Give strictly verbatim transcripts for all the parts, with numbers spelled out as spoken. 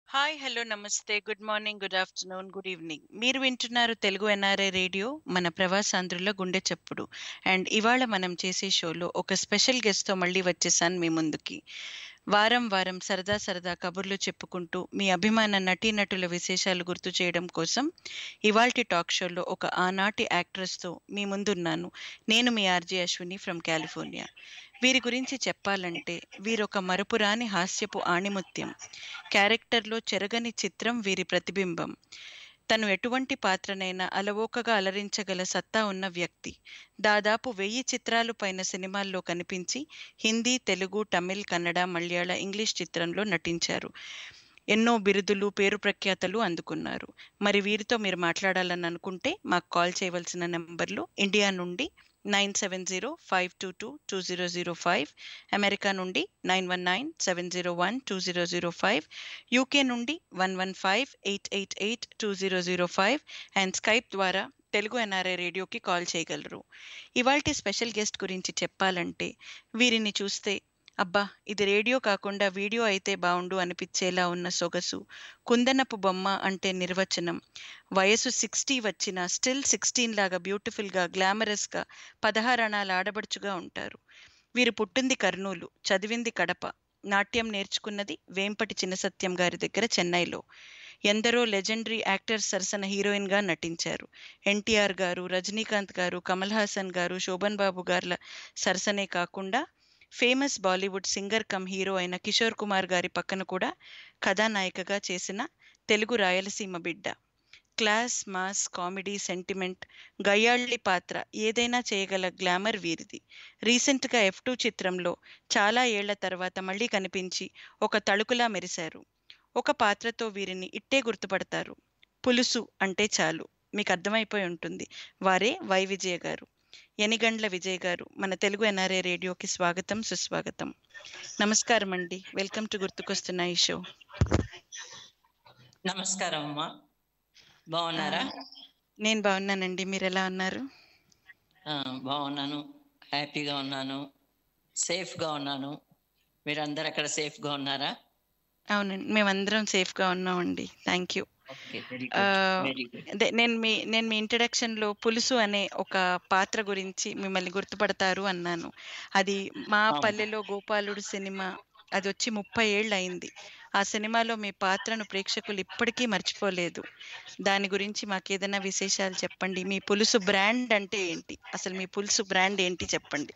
Hi, hello, నమస్తే, good morning, good afternoon, good evening. మీరు వింటున్నారు తెలుగు ఎన్ఆర్ఐ రేడియో మన ప్రవాసాంధ్రుల గుండె చప్పుడు. అండ్ ఇవాళ మనం చేసే షోలో ఒక స్పెషల్ గెస్ట్‌తో మళ్ళీ వచ్చేసాను మీ ముందుకి. వారం వారం సరదా సరదా కబుర్లు చెప్పుకుంటూ మీ అభిమాన నటీనటుల విశేషాలు గుర్తు చేయడం కోసం ఇవాల్టి టాక్ షోలో ఒక ఆనాటి యాక్ట్రెస్‌తో మీ ముందున్నాను. నేను మీ ఆర్‌జే అశ్విని ఫ్రమ్ కాలిఫోర్నియా. వీరి గురించి చెప్పాలంటే వీరొక మరపురాని హాస్యపు ఆణిముత్యం. క్యారెక్టర్‌లో చెరగని చిత్రం వీరి ప్రతిబింబం. తను ఎటువంటి పాత్రనైనా అలవోకగా అలరించగల సత్తా ఉన్న వ్యక్తి. దాదాపు వెయ్యి చిత్రాలు పైన సినిమాల్లో కనిపించి హిందీ, తెలుగు, తమిళ్, కన్నడ, మలయాళ, ఇంగ్లీష్ చిత్రంలో నటించారు. ఎన్నో బిరుదులు, పేరు ప్రఖ్యాతలు అందుకున్నారు. మరి వీరితో మీరు మాట్లాడాలని అనుకుంటే మాకు కాల్ చేయవలసిన నంబర్లు ఇండియా నుండి nine seven zero five two two two zero zero five, America నుండి nine one nine seven zero one two zero zero five, UK నుండి one one five eight eight eight two zero zero five and Skype ద్వారా Telugu NRI రేడియోకి call చేయగలరు. ఇవాల్టి special guest గురించి చెప్పాలంటే వీరిని చూస్తే అబ్బా, ఇది రేడియో కాకుండా వీడియో అయితే బావుండు అనిపించేలా ఉన్న సొగసు, కుందనపు బొమ్మ అంటే నిర్వచనం. వయసు సిక్స్టీ వచ్చినా స్టిల్ సిక్స్టీన్ లాగా బ్యూటిఫుల్గా, గ్లామరస్గా, పదహారణాల ఆడబడుచుగా ఉంటారు. వీరు పుట్టింది కర్నూలు, చదివింది కడప, నాట్యం నేర్చుకున్నది వేంపటి చిన్నసత్యం గారి దగ్గర చెన్నైలో. ఎందరో లెజెండరీ యాక్టర్స్ సరసన హీరోయిన్గా నటించారు. ఎన్టీఆర్ గారు, రజనీకాంత్ గారు, కమల్ హాసన్ గారు, శోభన్ బాబు గార్ల సరసనే కాకుండా famous Bollywood singer come hero అయిన కిషోర్ కుమార్ గారి పక్కన కూడా కథానాయికగా చేసిన తెలుగు రాయలసీమ బిడ్డ. క్లాస్, మాస్, కామెడీ, సెంటిమెంట్, గయ్యాళి పాత్ర ఏదైనా చేయగల గ్లామర్ వీరిది. రీసెంట్గా ఎఫ్ టూ చిత్రంలో చాలా ఏళ్ల తర్వాత మళ్ళీ కనిపించి ఒక తళుకులా మెరిశారు. ఒక పాత్రతో వీరిని ఇట్టే గుర్తుపడతారు. పులుసు అంటే చాలు మీకు అర్థమైపోయి ఉంటుంది. వారే వై విజయ గారు. ఎనిగండ్ల విజయ్ గారు మన తెలుగు ఎన్ఆర్ఏ రేడియోకి స్వాగతం, సుస్వాగతం. నమస్కారం అండి. వెల్కమ్ టు గుర్తుకొస్తున్న ఈ షో. నమస్కారం అమ్మా, ఆ, బాగున్నారా? నేను బాగున్నానండి. మీరు ఎలా ఉన్నారు? ఆ, బాగున్నాను, హ్యాపీగా ఉన్నాను, సేఫ్గా ఉన్నాను. మీరందరూ అక్కడ సేఫ్గా ఉన్నారా? అవునండి, మేమందరం సేఫ్గా ఉన్నామండి. Thank you. Okay, very ah, good, very good. అదే నేను మీ నేను మీ ఇంట్రడక్షన్లో పులుసు అనే ఒక పాత్ర గురించి మిమ్మల్ని గుర్తుపడతారు అన్నాను. అది మా అవును. పల్లెలో గోపాలుడు సినిమా, అది వచ్చి ముప్పై ఏళ్ళు అయింది. ఆ సినిమాలో మీ పాత్రను ప్రేక్షకులు ఇప్పటికీ మర్చిపోలేదు. దాని గురించి మాకు ఏదైనా విశేషాలు చెప్పండి. మీ పులుసు బ్రాండ్ అంటే ఏంటి? అసలు మీ పులుసు బ్రాండ్ ఏంటి చెప్పండి.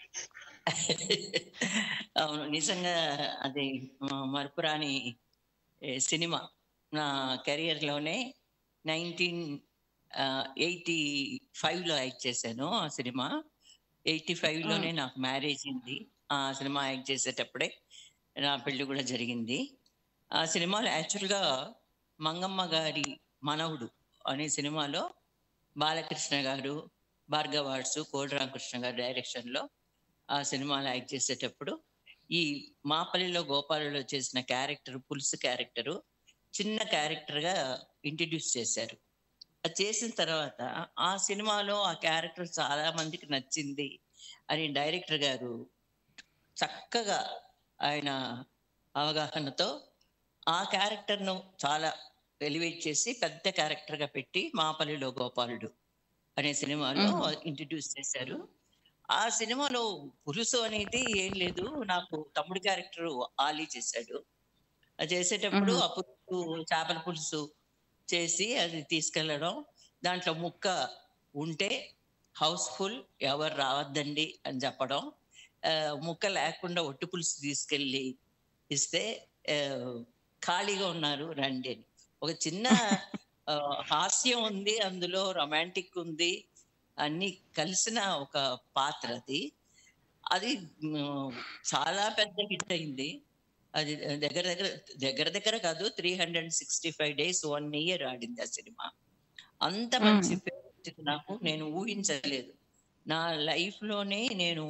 అవును, నిజంగా అది మ- మరపురాని ఏ, సినిమా. నా కెరియర్లోనే నైన్టీన్ ఎయిటీ ఫైవ్లో యాక్ట్ చేశాను ఆ సినిమా. ఎయిటీ ఫైవ్లోనే ఉమ్, నాకు మ్యారేజ్ అయింది. ఆ సినిమా యాక్ట్ చేసేటప్పుడే నా పెళ్లి కూడా జరిగింది. ఆ సినిమాలో యాక్చువల్గా మంగమ్మ గారి మనవుడు అనే సినిమాలో బాలకృష్ణ గారు, భార్గవ ఆర్ట్స్, కోడి రామకృష్ణ గారి డైరెక్షన్లో ఆ సినిమాలో యాక్ట్ చేసేటప్పుడు ఈ మాపల్లిలో గోపాలలో చేసిన క్యారెక్టర్, పులుసు క్యారెక్టరు చిన్న క్యారెక్టర్గా ఇంట్రడ్యూస్ చేశారు. అది చేసిన తర్వాత ఆ సినిమాలో ఆ క్యారెక్టర్ చాలా మందికి నచ్చింది అని డైరెక్టర్ గారు చక్కగా ఆయన అవగాహనతో ఆ క్యారెక్టర్ను చాలా ఎలివేట్ చేసి పెద్ద క్యారెక్టర్గా పెట్టి మాపల్లిలో గోపాలుడు అనే సినిమాలో ఉమ్, ఇంట్రడ్యూస్ చేశారు. ఆ సినిమాలో పులుసు అనేది ఏం లేదు, నాకు తమ్ముడు క్యారెక్టర్ ఆలీ చేశాడు. అది చేసేటప్పుడు ఉమ్, ఆ పులుసు, చేపల పులుసు చేసి అది తీసుకెళ్ళడం, దాంట్లో ముక్క ఉంటే హౌస్ఫుల్, ఎవరు రావద్దండి అని చెప్పడం, ఆ, ముక్క లేకుండా ఒట్టి పులుసు తీసుకెళ్ళి ఇస్తే ఆ, ఖాళీగా ఉన్నారు రండి అని. ఒక చిన్న ఆ, హాస్యం ఉంది అందులో, రొమాంటిక్ ఉంది, అన్ని కలిసిన ఒక పాత్ర అది. అది మ్, చాలా పెద్ద హిట్ అయింది. అది దగ్గర దగ్గర దగ్గర దగ్గర కాదు, three hundred sixty five days one year ఆడింది ఆ సినిమా. అంత ఉమ్, మంచి పేరు వచ్చింది నాకు, నేను ఊహించలేదు. నా లైఫ్ లోనే నేను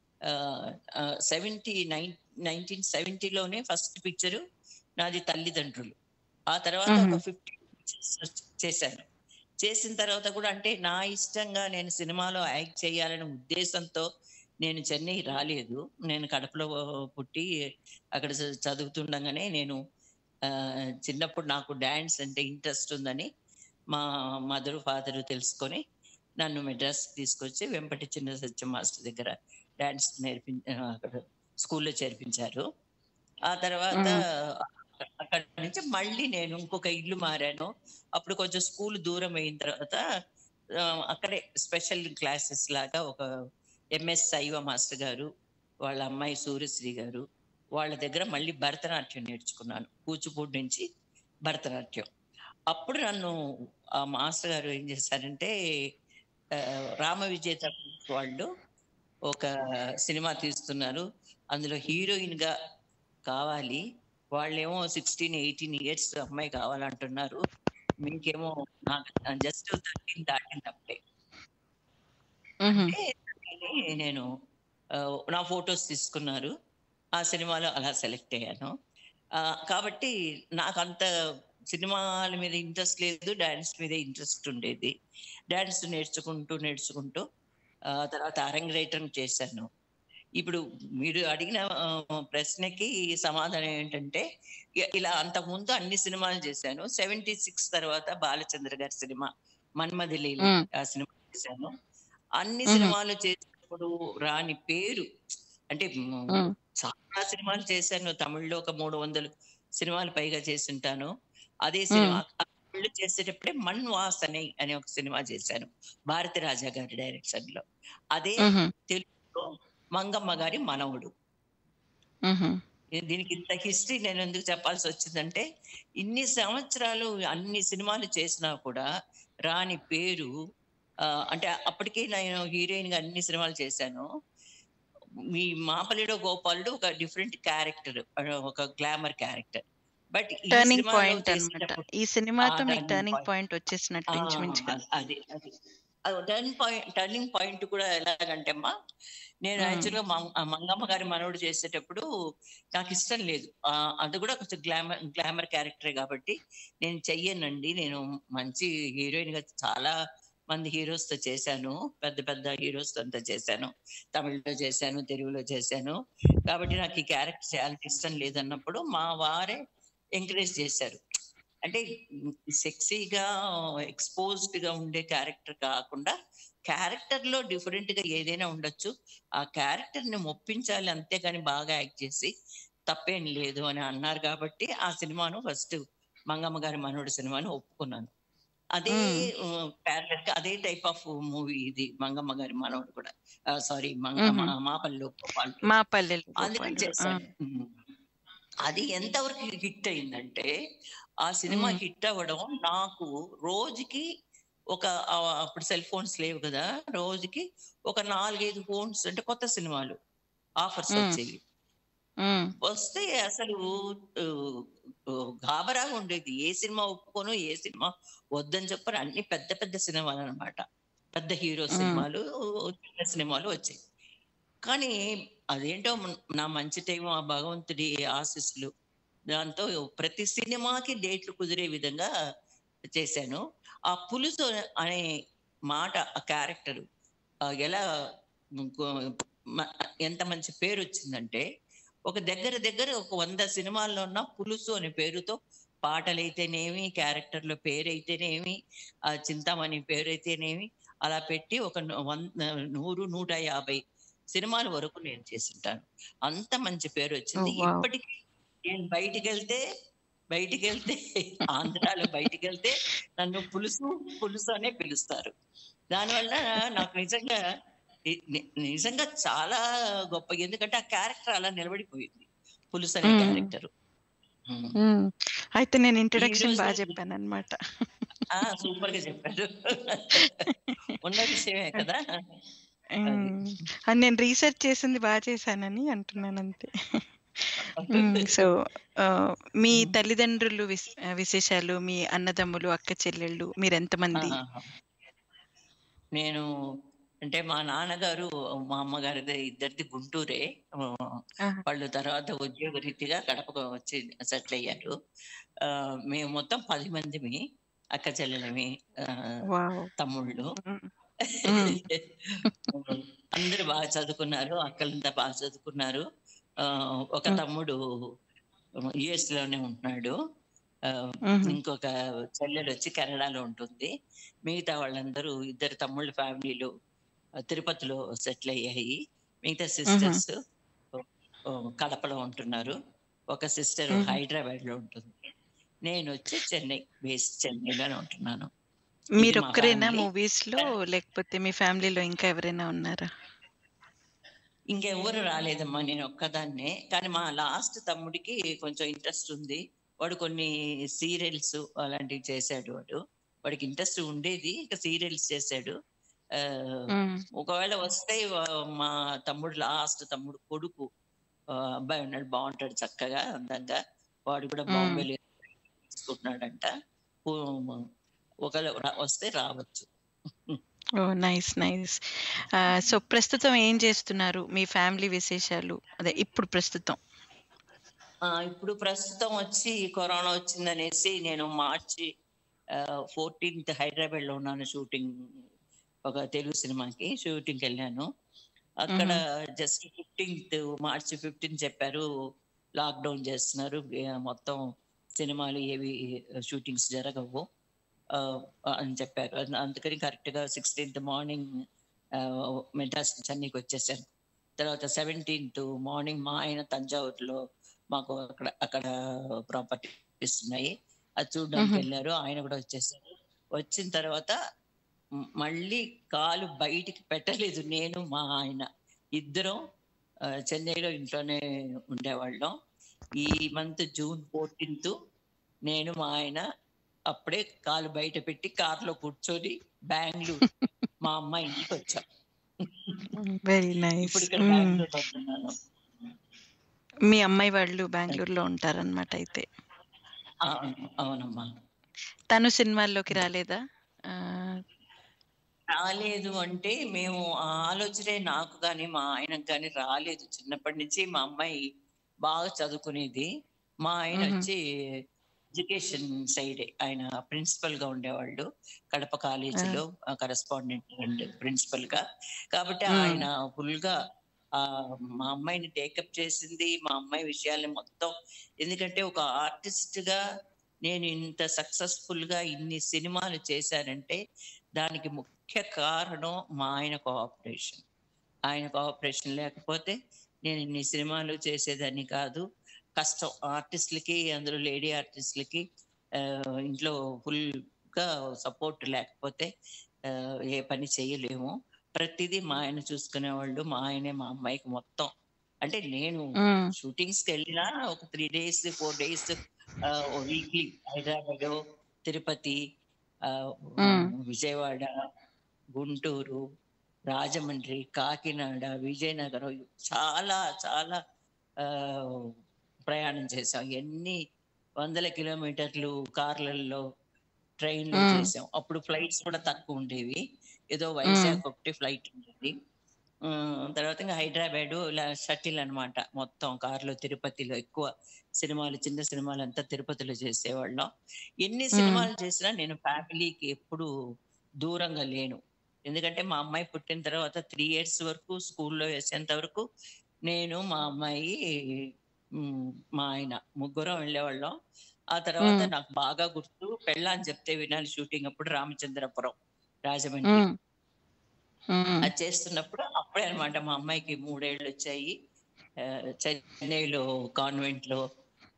సెవెంటీ నైన్ నైన్టీన్ సెవెంటీలోనే ఫస్ట్ పిక్చరు నాది తల్లిదండ్రులు. ఆ తర్వాత ఉమ్, ఒక ఫిఫ్టీ పిక్చర్స్ చేశాను. చేసిన తర్వాత కూడా అంటే నా ఇష్టంగా నేను సినిమాలో యాక్ట్ చేయాలనే ఉద్దేశంతో నేను చెన్నై రాలేదు. నేను కడపలో పుట్టి అక్కడ చ- చదువుతుండగానే నేను చిన్నప్పుడు నాకు డాన్స్ అంటే ఇంట్రెస్ట్ ఉందని మా మదరు ఫాదరు తెలుసుకొని నన్ను మెడ్రాస్ తీసుకొచ్చి వెంపటి చిన్న సత్యం మాస్టర్ దగ్గర డాన్స్ నేర్పి అక్కడ స్కూల్లో చేర్పించారు. ఆ తర్వాత అక్కడి నుంచి మళ్ళీ నేను ఇంకొక ఇల్లు మారాను. అప్పుడు కొంచెం స్కూల్ దూరం అయిన తర్వాత అక్కడే స్పెషల్ క్లాసెస్ లాగా ఒక ఎంఎస్ శైవ మాస్టర్ గారు, వాళ్ళ అమ్మాయి సూర్యశ్రీ గారు, వాళ్ళ దగ్గర మళ్ళీ భరతనాట్యం నేర్చుకున్నాను. కూచిపూడి నుంచి భరతనాట్యం. అప్పుడు నన్ను ఆ మాస్టర్ గారు ఏం చేశారంటే, రామ విజేత వాళ్ళు ఒక సినిమా తీస్తున్నారు, అందులో హీరోయిన్ గా కావాలి, వాళ్ళేమో సిక్స్టీన్ ఎయిటీన్ ఇయర్స్ అమ్మాయి కావాలంటున్నారు, మీకేమో జస్ట్ థర్టీన్ దాటింది అప్పుడే అంటే నేను నా ఫొటోస్ తీసుకున్నారు. ఆ సినిమాలో అలా సెలెక్ట్ అయ్యాను. కాబట్టి నాకు అంత సినిమాల మీద ఇంట్రెస్ట్ లేదు, డాన్స్ మీద ఇంట్రెస్ట్ ఉండేది. డాన్స్ నేర్చుకుంటూ నేర్చుకుంటూ తర్వాత అరంగేట్రం చేశాను. ఇప్పుడు మీరు అడిగిన ప్రశ్నకి సమాధానం ఏంటంటే, ఇలా అంతకుముందు అన్ని సినిమాలు చేశాను. సెవెంటీ సిక్స్ తర్వాత బాలచంద్ర గారి సినిమా మన్మథ లీల ఆ సినిమా చేశాను. అన్ని సినిమాలు చేసినప్పుడు రాని పేరు అంటే చాలా సినిమాలు చేశాను. తమిళ్లో ఒక మూడు వందలు సినిమాలు పైగా చేస్తుంటాను. అదే సినిమా తమిళ్ చేసేటప్పుడే మన్ వాసనై అనే ఒక సినిమా చేశాను, భారతి రాజా గారి డైరెక్షన్ లో. అదే తెలుగులో మంగమ్మ గారి మనవుడు. దీనికి ఇంత హిస్టరీ నేను ఎందుకు చెప్పాల్సి వచ్చిందంటే, ఇన్ని సంవత్సరాలు అన్ని సినిమాలు చేసినా కూడా రాని పేరు, అంటే అప్పటికే నేను హీరోయిన్ గా అన్ని సినిమాలు చేశాను. మీ మాపల్లిలో గోపాలుడు ఒక డిఫరెంట్ క్యారెక్టర్, ఒక glamour character. But turning point అన్నమాట. ఈ సినిమాతో మీకు టర్నింగ్ పాయింట్ వచ్చేసినట్టు ఇంచుమించుగా. అది అది టర్నింగ్ పాయింట్ టర్నింగ్ పాయింట్ కూడా ఎలాగంటే అమ్మా, నేను యాక్చువల్గా మంగమ్మ గారి మనవడు చేసేటప్పుడు నాకు ఇష్టం లేదు. అది కూడా కొంచెం గ్లామర్ గ్లామర్ క్యారెక్టరే కాబట్టి నేను చెయ్యనండి, నేను మంచి హీరోయిన్ గా చాలా మంది హీరోస్ తో చేశాను, పెద్ద పెద్ద హీరోస్ తో అంతా చేశాను, తమిళ్లో చేశాను, తెలుగులో చేశాను, కాబట్టి నాకు ఈ క్యారెక్టర్ చేయాలని ఇష్టం లేదన్నప్పుడు మా వారే ఎంకరేజ్ చేశారు. అంటే సెక్సీగా ఎక్స్పోజ్డ్ గా ఉండే క్యారెక్టర్ కాకుండా క్యారెక్టర్ లో డిఫరెంట్ గా ఏదైనా ఉండొచ్చు, ఆ క్యారెక్టర్ ని ఒప్పించాలి, అంతేగాని బాగా యాక్ట్ చేసి తప్పేం లేదు అని అన్నారు. కాబట్టి ఆ సినిమాను ఫస్ట్ మంగమ్మ గారి మనవడు సినిమాను ఒప్పుకున్నాను. అదే ప్యారలల్ అదే టైప్ ఆఫ్ మూవీ ఇది మంగమ్మ గారి మనవడు కూడా. సారీ మాపల్లిలో గోపాల్, అందుకని చేశాను. అది ఎంతవరకు హిట్ అయిందంటే, ఆ సినిమా హిట్ అవ్వడం నాకు రోజుకి ఒక, అప్పుడు సెల్ ఫోన్స్ లేవు కదా, రోజుకి ఒక నాలుగైదు ఫోన్స్ అంటే కొత్త సినిమాలు ఆఫర్స్ వచ్చేవి. వస్తే అసలు గాబరాగా ఉండేది, ఏ సినిమా ఒప్పుకోను, ఏ సినిమా వద్దని చెప్పని. అన్ని పెద్ద పెద్ద సినిమాలు అనమాట, పెద్ద హీరో సినిమాలు, చిన్న సినిమాలు వచ్చాయి. కానీ అదేంటో నా మంచి టైం, ఆ భగవంతుడి ఆశీస్సులు, దాంతో ప్రతి సినిమాకి డేట్లు కుదిరే విధంగా చేశాను. ఆ పులుసు అనే మాట, ఆ క్యారెక్టర్ ఎలా ఎంత మంచి పేరు వచ్చిందంటే, ఒక దగ్గర దగ్గర ఒక వంద సినిమాల్లో ఉన్న పులుసు అనే పేరుతో పాటలైతేనేమి, క్యారెక్టర్ల పేరైతేనేమి, ఆ చింతామణి పేరైతేనేమి, అలా పెట్టి ఒక వంద నూరు నూట యాభై సినిమాల వరకు నేను చేసింటాను. అంత మంచి పేరు వచ్చింది. ఇప్పటికీ నేను బయటికి వెళ్తే బయటికి వెళ్తే ఆంధ్రాలో బయటికి వెళ్తే నన్ను పులుసు పులుసు అనే పిలుస్తారు. దానివల్ల నాకు నిజంగా నిజంగా చాలా గొప్ప, ఎందుకంటే ఆ క్యారెక్టర్ అలా నిలబడిపోయింది, పులుసు అనే క్యారెక్టర్. అయితే నేను ఇంట్రడక్షన్ బాగా చెప్పాను అన్నమాట. సూపర్ గా చెప్పారు, ఉన్న విషయమే కదా. నేను రీసెర్చ్ చేసింది బాగా చేశానని అంటున్నాను అంతే. సో మీ తల్లిదండ్రులు విశేషాలు, మీ అన్నదమ్ములు, అక్క చెల్లెళ్ళు, మీరు ఎంతమంది? నేను అంటే మా నాన్నగారు, మా అమ్మగారిది ఇద్దరిది గుంటూరే. వాళ్ళు తర్వాత ఉద్యోగ రీతిగా కడపకు వచ్చి సెటిల్ అయ్యారు. మేము మొత్తం పది మందిమి, అక్క చెల్లెలమి, తమ్ముళ్ళు. అందరూ బాగా చదువుకున్నారు, అక్కలంతా బాగా చదువుకున్నారు. ఒక తమ్ముడు యుఎస్ లోనే ఉంటున్నాడు. ఆ, మ్మ్. ఇంకొక చెల్లెలు వచ్చి కెనడాలో ఉంటుంది. మిగతా వాళ్ళందరూ ఇద్దరు తమ్ముళ్ళ ఫ్యామిలీలు ఆ, తిరుపతిలో సెటిల్ అయ్యాయి. మిగతా మ్మ్. సిస్టర్స్ కడపలో ఉంటున్నారు. ఒక సిస్టర్ మ్మ్. హైదరాబాద్ లో ఉంటుంది. నేను వచ్చి చెన్నై బేస్ చెన్నైలోనే ఉంటున్నాను. ఇది మీరు మా ఒక్కరేనా ఫ్యామిలీ. మూవీస్ లో, లేకపోతే మీ ఫ్యామిలీలో ఇంకా ఎవరైనా ఉన్నారా? ఇంకెవ్వరు రాలేదమ్మా, నేను ఒక్కదాన్నే. కానీ మా లాస్ట్ తమ్ముడికి కొంచెం ఇంట్రెస్ట్ ఉంది. వాడు కొన్ని సీరియల్స్ అలాంటివి చేశాడు. వాడు వాడికి ఇంట్రెస్ట్ ఉండేది, ఇక సీరియల్స్ చేశాడు. ఆ, మ్మ్. ఒకవేళ వస్తే వా- మా తమ్ముడు లాస్ట్ తమ్ముడు కొడుకు ఆ, అబ్బాయి ఉన్నాడు, బాగుంటాడు చక్కగా అందంగా. వాడు కూడా మ్మ్. బాంబేలో తీసుకుంటున్నాడంట. ఓ- ఒకవేళ రా- వస్తే రావచ్చు. ఓ నైస్ నైస్. సో ప్రస్తుతం ఏం చేస్తున్నారు? మీ ఫ్యామిలీ విశేషాలు అదే ఇప్పుడు ప్రస్తుతం. ఆ, ఇప్పుడు ప్రస్తుతం వచ్చి కరోనా వచ్చిందనేసి నేను మార్చి ఫోర్టీన్త్ హైదరాబాద్ లో ఉన్నాను. షూటింగ్ ఒక తెలుగు సినిమాకి షూటింగ్కి వెళ్ళాను. అక్కడ మ్మ్. జస్ట్ ఫిఫ్టీన్త్ మార్చి ఫిఫ్టీన్త్ చెప్పారు లాక్డౌన్ చేస్తున్నారు, ఏ, మొత్తం సినిమాలు ఏవి షూటింగ్స్ జరగవు ఆ, అని చెప్పారు. అన్- అందుకని కరెక్ట్ గా సిక్స్టీన్త్ మార్నింగ్ మెడ్రాస్ చెన్నైకి వచ్చేసాను. తర్వాత సెవెంటీన్త్ మార్నింగ్ మా ఆయన తంజావూరులో మాకు అక్కడ అక్కడ ప్రాపర్టీస్ ఉన్నాయి, అది చూడడానికి మ్మ్. వెళ్ళారు. ఆయన కూడా వచ్చేసారు. వచ్చిన తర్వాత మ్, మళ్ళీ కాలు బయటికి పెట్టలేదు. నేను మా ఆయన ఇద్దరం ఆ, చెన్నైలో ఇంట్లోనే ఉండేవాళ్ళం. ఈ మంత్ జూన్ ఫోర్టీన్త్ నేను మా ఆయన అప్పుడే కాలు బయట పెట్టి కార్లో కూర్చొని బెంగళూరు మా అమ్మాయి ఇంటికి వచ్చాం. Very nice. ఇప్పుడు ఇక్కడ బెంగళూరులో ఉంటున్నాను. మీ అమ్మాయి వాళ్ళు బెంగళూరులో ఉంటారన్నమాట అయితే. అవును, అవునమ్మా. తను సినిమాల్లోకి రాలేదా? ఆ, రాలేదు అంటే మేము ఆ ఆలోచనే నాకు కానీ మా ఆయనకు కానీ రాలేదు. చిన్నప్పటి నుంచి మా అమ్మాయి బాగా చదువుకునేది. మా ఆయన మ్మ్. వచ్చి ఎడ్యుకేషన్ సైడ్ ఆయన ప్రిన్సిపల్ గా ఉండేవాళ్ళు కడప ఆ, కాలేజీలో, కరెస్పాండెంట్ అండ్ ప్రిన్సిపల్ గా. కాబట్టి మ్మ్. ఆయన ఫుల్ గా ఆ మా అమ్మాయిని టేకప్ చేసింది, మా అమ్మాయి విషయాల్ని మొత్తం. ఎందుకంటే ఒక ఆర్టిస్ట్ గా నేను ఇంత సక్సెస్ఫుల్ గా ఇన్ని సినిమాలు చేశానంటే దానికి ముఖ్య కారణం మా ఆయన కోఆపరేషన్. ఆయన కోఆపరేషన్ లేకపోతే నేను ఇన్ని సినిమాలు చేసేదాన్ని కాదు. కష్టం ఆర్టిస్టులకి, అందులో లేడీ ఆర్టిస్టులకి ఆ, ఇంట్లో ఫుల్ గా సపోర్ట్ లేకపోతే ఆ, ఏ పని చేయలేము. ప్రతిదీ మా ఆయన చూసుకునేవాళ్ళు. మా ఆయనే మా అమ్మాయికి మొత్తం. అంటే నేను మ్మ్. షూటింగ్స్ కి వెళ్ళినా ఒక three days four days weekly Hyderabad, Tirupati, ఆ, మ్మ్. విజయవాడ, గుంటూరు, రాజమండ్రి, కాకినాడ, విజయనగరం చాలా చాలా ఆ, ప్రయాణం చేసాం. ఎన్ని వందల కిలోమీటర్లు కార్లలో, ట్రైన్లో మ్మ్. చేసాం. అప్పుడు ఫ్లైట్స్ కూడా తక్కువ ఉండేవి, ఏదో మ్మ్. వైజాగ్ ఒకటి ఫ్లైట్ ఉండేది. ఉమ్, తర్వాత ఇంకా హైదరాబాద్ ఇలా షటిల్ అన్నమాట. మొత్తం కారులో తిరుపతిలో ఎక్కువ సినిమాలు, చిన్న సినిమాలు అంతా తిరుపతిలో చేసేవాళ్ళం. ఎన్ని మ్మ్. సినిమాలు చేసినా నేను ఫ్యామిలీకి ఎప్పుడు దూరంగా లేను. ఎందుకంటే మా అమ్మాయి పుట్టిన తర్వాత త్రీ ఇయర్స్ వరకు స్కూల్లో వేసేంత వరకు నేను, మా అమ్మాయి, ఉమ్, మా ఆయన ముగ్గురం వెళ్ళేవాళ్ళం. ఆ తర్వాత మ్మ్. నాకు బాగా గుర్తు, పెళ్ళాని చెప్తే వినాలి షూటింగ్ అప్పుడు రామచంద్రపురం, రాజమండ్రి. మ్మ్. మ్మ్. అది చేస్తున్నప్పుడు అప్పుడే అనమాట మా అమ్మాయికి మూడేళ్ళు వచ్చాయి. ఆ, చెన్నైలో కాన్వెంట్ లో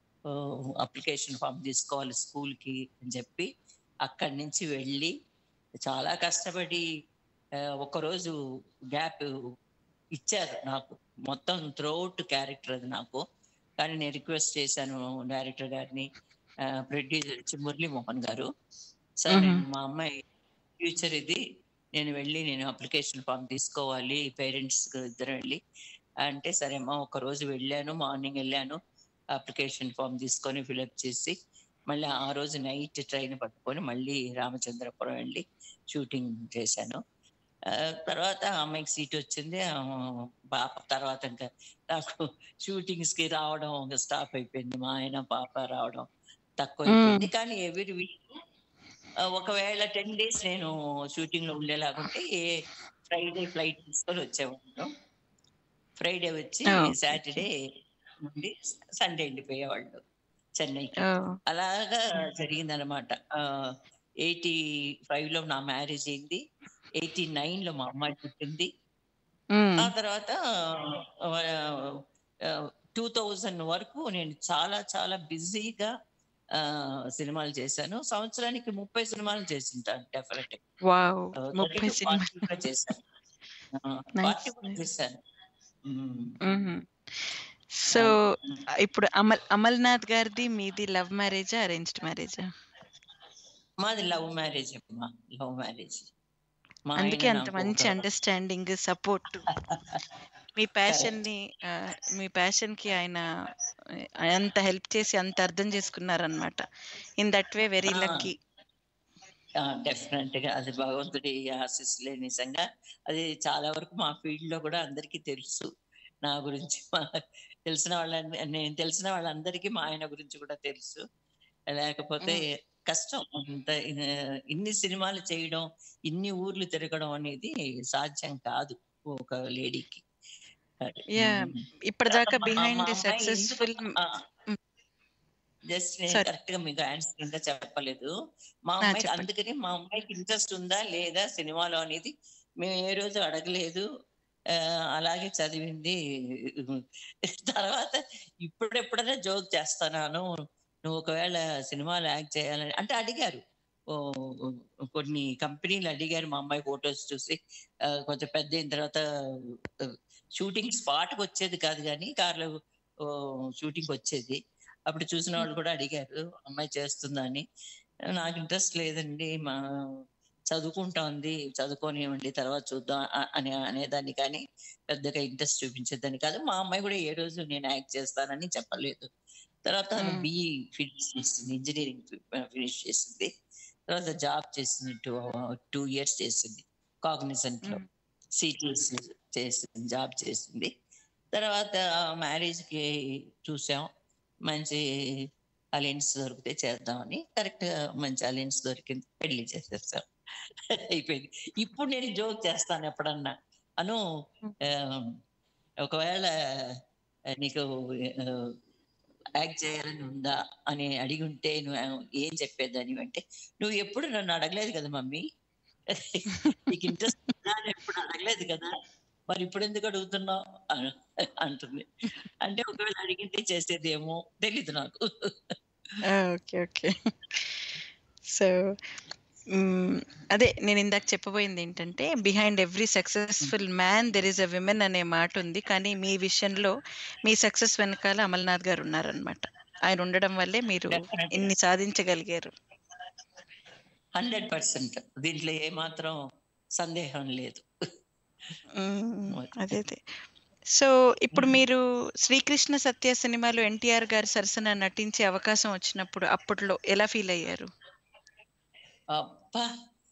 అప్లికేషన్ ఫామ్ తీసుకోవాలి స్కూల్ కి అని చెప్పి అక్కడి నుంచి వెళ్ళి చాలా కష్టపడి ఆ, ఒక్కరోజు గ్యాప్ ఇచ్చారు నాకు. మొత్తం త్రూఅవుట్ క్యారెక్టర్ అది నాకు. కానీ నేను రిక్వెస్ట్ చేశాను డైరెక్టర్ గారిని, ప్రొడ్యూసర్ వచ్చి మురళీమోహన్ గారు, సార్ మ్మ్. నేను మా అమ్మాయి ఫ్యూచర్ ఇది, నేను వెళ్ళి నేను అప్లికేషన్ ఫామ్ తీసుకోవాలి పేరెంట్స్ ఇద్దరు వెళ్ళి అంటే, సరేమ్మా ఒక రోజు వెళ్ళాను, మార్నింగ్ వెళ్ళాను, అప్లికేషన్ ఫామ్ తీసుకొని ఫిలప్ చేసి మళ్ళీ ఆ రోజు నైట్ ట్రైన్ పట్టుకొని మళ్ళీ రామచంద్రపురం వెళ్ళి షూటింగ్ చేశాను. ఆ, తర్వాత అమ్మాయికి సీట్ వచ్చింది. ఆ, పాప తర్వాత ఇంకా నాకు షూటింగ్స్ కి రావడం ఇంకా స్టాప్ అయిపోయింది. మా ఆయన పాప రావడం తక్కువ మ్మ్. అయిపోయింది. కానీ ఎవ్రీ వీక్ ఒకవేళ టెన్ డేస్ నేను షూటింగ్ లో ఉండేలాగుంటే ఫ్రైడే ఫ్లైట్ తీసుకొని వచ్చేవాళ్ళం. ఫ్రైడే వచ్చి ఓకే. సాటర్డే నుండి సండే వెళ్ళిపోయేవాళ్ళు చెన్నైకి. ఓహ్! అలాగా జరిగిందనమాట. ఆహ్, ఎయిటీ ఫైవ్‌లో నా మ్యారేజ్ అయింది. ఎయిటీ నైన్‌లో మా అమ్మాయి పుట్టింది. హ్మ్. ఆ తర్వాత ఆహ్, ఆహ్, రెండు వేల వరకు నేను చాలా చాలా బిజీగా ఆహ్, సినిమాలు చేశాను. సంవత్సరానికి ముప్పై సినిమాలు చేసుంటాను డెఫినెట్‌గా. వావ్! ఆహ్, ముప్పై ముప్పై, నలభై సినిమాలు. కూడా చేశాను. ఆ! నైస్. నలభై కూడా నైస్. చేశాను. హ్మ్. హుహు. సో, అది. హ్మ్. ఇప్పుడు అమల్ అమల్‌నాథ్ గారిది మీది లవ్ మ్యారేజా? అరేంజ్డ్ మ్యారేజా? మాది లవ్ మ్యారేజ్ అమ్మా. Love marriage. మా ఆయన అందుకే అంత నాకు ఒక మంచి అండర్‌స్టాండింగ్, సపోర్ట్. మీ కరెక్ట్. ప్యాషన్‌ని ఆహ్, మీ ప్యాషన్‌కి ఆయన ఆహ్, అంత హెల్ప్ చేసి అంత అర్థం చేసుకున్నారనమాట. In that way very ah! Lucky. ఆ! డెఫినెట్‌గా అది భగవంతుడి ఆశీస్సులే నిజంగా. అది చాలా వరకు మా ఫీల్డ్‌లో కూడా అందరికీ తెలుసు. నా గురించి మా తెలిసిన వాళ్ళని నేను తెలిసిన వాళ్ళందరికీ మా ఆయన గురించి కూడా తెలుసు. లేకపోతే హ్మ్. కష్టం. అంత ఆహ్, ఇన్ని సినిమాలు చేయడం, ఇన్ని ఊర్లు తిరగడం అనేది సాధ్యం కాదు ఒక లేడీకి. అది. యాహ్! హ్మ్. తర్వాత ఇప్పటిదాకా మా మా బిహైండ్ ది అమ్మాయి ఎందుకు సక్సెస్‌ఫుల్. ఆ! హ్మ్. జస్ట్ నేను సారీ. కరెక్ట్‌గా మీకు ఆన్సర్ ఇంకా చెప్పలేదు. మా ఆ! అమ్మాయికి చెప్పండి. అందుకని మా అమ్మాయికి ఇంట్రెస్ట్ ఉందా? లేదా సినిమాలో అనేది మేము ఏ రోజు అడగలేదు. ఆహ్, అలాగే చదివింది. తర్వాత ఇప్పుడెప్పుడైనా జోక్ చేస్తున్నాను. నువ్వు ఒకవేళ సినిమాలో యాక్ట్ చేయాలని అంటే అడిగారు. ఓహ్! కొన్ని కంపెనీలు అడిగారు మా అమ్మాయి ఫోటోస్ చూసి. ఆహ్, కొంచెం పెద్దయిన తర్వాత ఆహ్, షూటింగ్ స్పాట్‌కొచ్చేది కాదు గానీ కార్‌లో ఓహ్! షూటింగ్‌కొచ్చేది. అప్పుడు చూసిన హ్మ్. వాళ్ళు కూడా అడిగారు అమ్మాయి చేస్తుందా అని. నాకు ఇంట్రెస్ట్ లేదండి. మా చదువుకుంటోంది. చదువుకోనివ్వండి తర్వాత చూద్దాం అ అని అనేదాన్ని కానీ, పెద్దగా ఇంట్రెస్ట్ చూపించేదాన్ని కాదు. మా అమ్మాయి కూడా ఏ రోజు నేను యాక్ట్ చేస్తానని చెప్పలేదు. తర్వాత తను హ్మ్. బీఈ ఫినిష్ చేసింది. ఇంజినీరింగ్ ఫి ఆహ్, ఫినిష్ చేసింది. తర్వాత జాబ్ చేసింది. టూ రెండు ఇయర్స్ చేసింది. కాగ్నిజెంట్‌లో. హ్మ్. సిటీఎస్ చేసింది. జాబ్ చేసింది. తర్వాత మ్యారేజ్‌కి చూసాం. మంచి అలయన్స్ దొరికితే చేద్దామని కరెక్ట్‌గా మంచి అలయన్స్ దొరికింది. పెళ్లి చేసేసాం. అయిపోయింది. ఇప్పుడు నేను జోక్ చేస్తాను ఎప్పుడన్నా. అను హ్మ్. ఆహ్, ఒకవేళ ఆహ్, నీకు ఆహ్, యాక్ట్ చేయాలని ఉందా అని అడిగుంటే నువ్వు ఏం చెప్పేదానివి అంటే, "నువ్వు ఎప్పుడు నన్ను అడగలేదు కదా మమ్మీ. నీకు ఇంట్రెస్ట్ ఉందా అని ఎప్పుడు అడగలేదు కదా! మరి ఇప్పుడెందుకు అడుగుతున్నావు?" అను అంటుంది. అంటే ఒకవేళ అడిగింటే చేసేదేమో తెలీదు నాకు. ఆ! ఓకే. ఓకే. So, hmm. అదే నేనిందాక చెప్పబోయిందేంటంటే, behind every hmm. Successful man there is a women అనే మాటుంది. కానీ మీ విషయంలో మీ సక్సెస్ వెనకాల అమల్‌నాథ్ గారున్నారనమాట. ఆయనుండడం వల్లే మీరు డెఫినెట్‌గా. ఇన్ని సాధించగలిగారు. వంద శాతం దీంట్లో ఏమాత్రం సందేహం లేదు. హ్మ్. అది. అదే. అదే. సో, ఇప్పుడు హ్మ్. మీరు 'శ్రీకృష్ణ సత్య' సినిమాలో ఎన్టీఆర్ గారి సరసన నటించే అవకాశం వచ్చినప్పుడు అప్పట్లో ఎలా ఫీలయ్యారు? అబ్బా!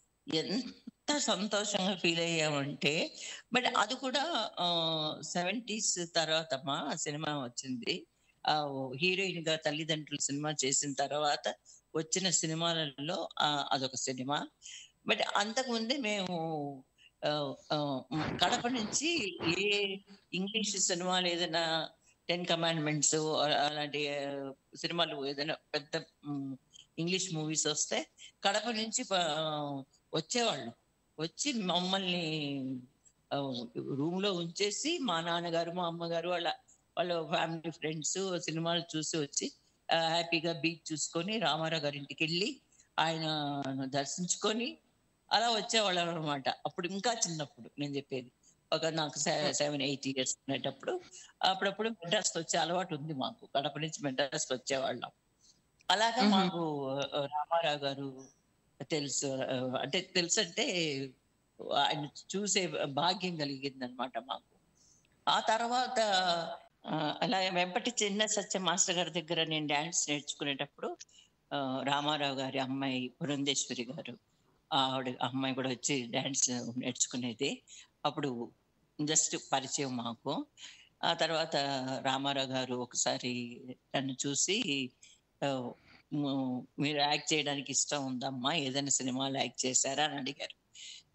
ఎంత సంతోషంగా ఫీలయ్యామంటే బట్ అది కూడా ఆహ్, డెబ్బైస్ తర్వాతమ్మా ఆ సినిమా వచ్చింది. ఆహ్, హీరోయిన్‌గా 'తల్లిదండ్రులు' సినిమా చేసిన తర్వాత వచ్చిన సినిమాలలో ఆహ్, అదొక సినిమా. బట్ అంతకుముందే మేము ఆహ్, ఆహ్, హ్మ్. కడప నుంచి ఏ ఇంగ్లీష్ సినిమాలు ఏదైనా 'టెన్ కమాండ్‌మెంట్స్' అ అలాంటి ఆహ్, సినిమాలు ఏదైనా పెద్ద హ్మ్, ఇంగ్లీష్ మూవీస్ వస్తే కడప నుంచి ప వచ్చేవాళ్ళు. వచ్చి మమ్మల్ని ఆహ్, రూమ్‌లో ఉంచేసి మా నాన్నగారు, మా అమ్మగారు వాళ్ళ వాళ్ళ ఫ్యామిలీ ఫ్రెండ్స్ సినిమాలు చూసి వచ్చి ఆహ్, హ్యాపీగా బీచ్ చూసుకొని రామారావు గారి ఇంటికెళ్ళి ఆయన దర్శించుకొని అలా వచ్చేవాళ్ళమనమాట. అప్పుడు ఇంకా చిన్నప్పుడు నేను చెప్పేది. ఒక నాకు సె హ్మ్. ఏడు, ఎనిమిది ఇయర్స్ ఉండేటప్పుడు అప్పుడప్పుడు మెడ్రాస్‌కొచ్చే అలవాటు ఉంది మాకు. కడప నుంచి మెడ్రాస్‌కొచ్చేవాళ్ళం. అలాగా హుహు. మాకు ఆహ్, రామారావు గారు తెలుసు. ఆహ్, అంటే తెలుసంటే ఆయన చూసే భాగ్యం కలిగిందనమాట మాకు. ఆ తర్వాత ఆహ్, అలాగే వెంపటి చిన్న సత్య మాస్టర్ గారి దగ్గర నేను డాన్స్ నేర్చుకునేటప్పుడు ఆహ్, రామారావు గారి అమ్మాయి పురంధేశ్వరి గారు ఆవిడ అమ్మాయి కూడా వచ్చి డాన్స్ నేర్చుకునేది. అప్పుడు జస్ట్ పరిచయం మాకు. ఆ తర్వాత రామారావు గారు ఒకసారి నన్ను చూసి ఆహ్, ము "మీరు యాక్ట్ చేయడానికి ఇష్టం ఉందమ్మా? ఏదైనా సినిమాలో యాక్ట్ చేశారా?" అని అడిగారు.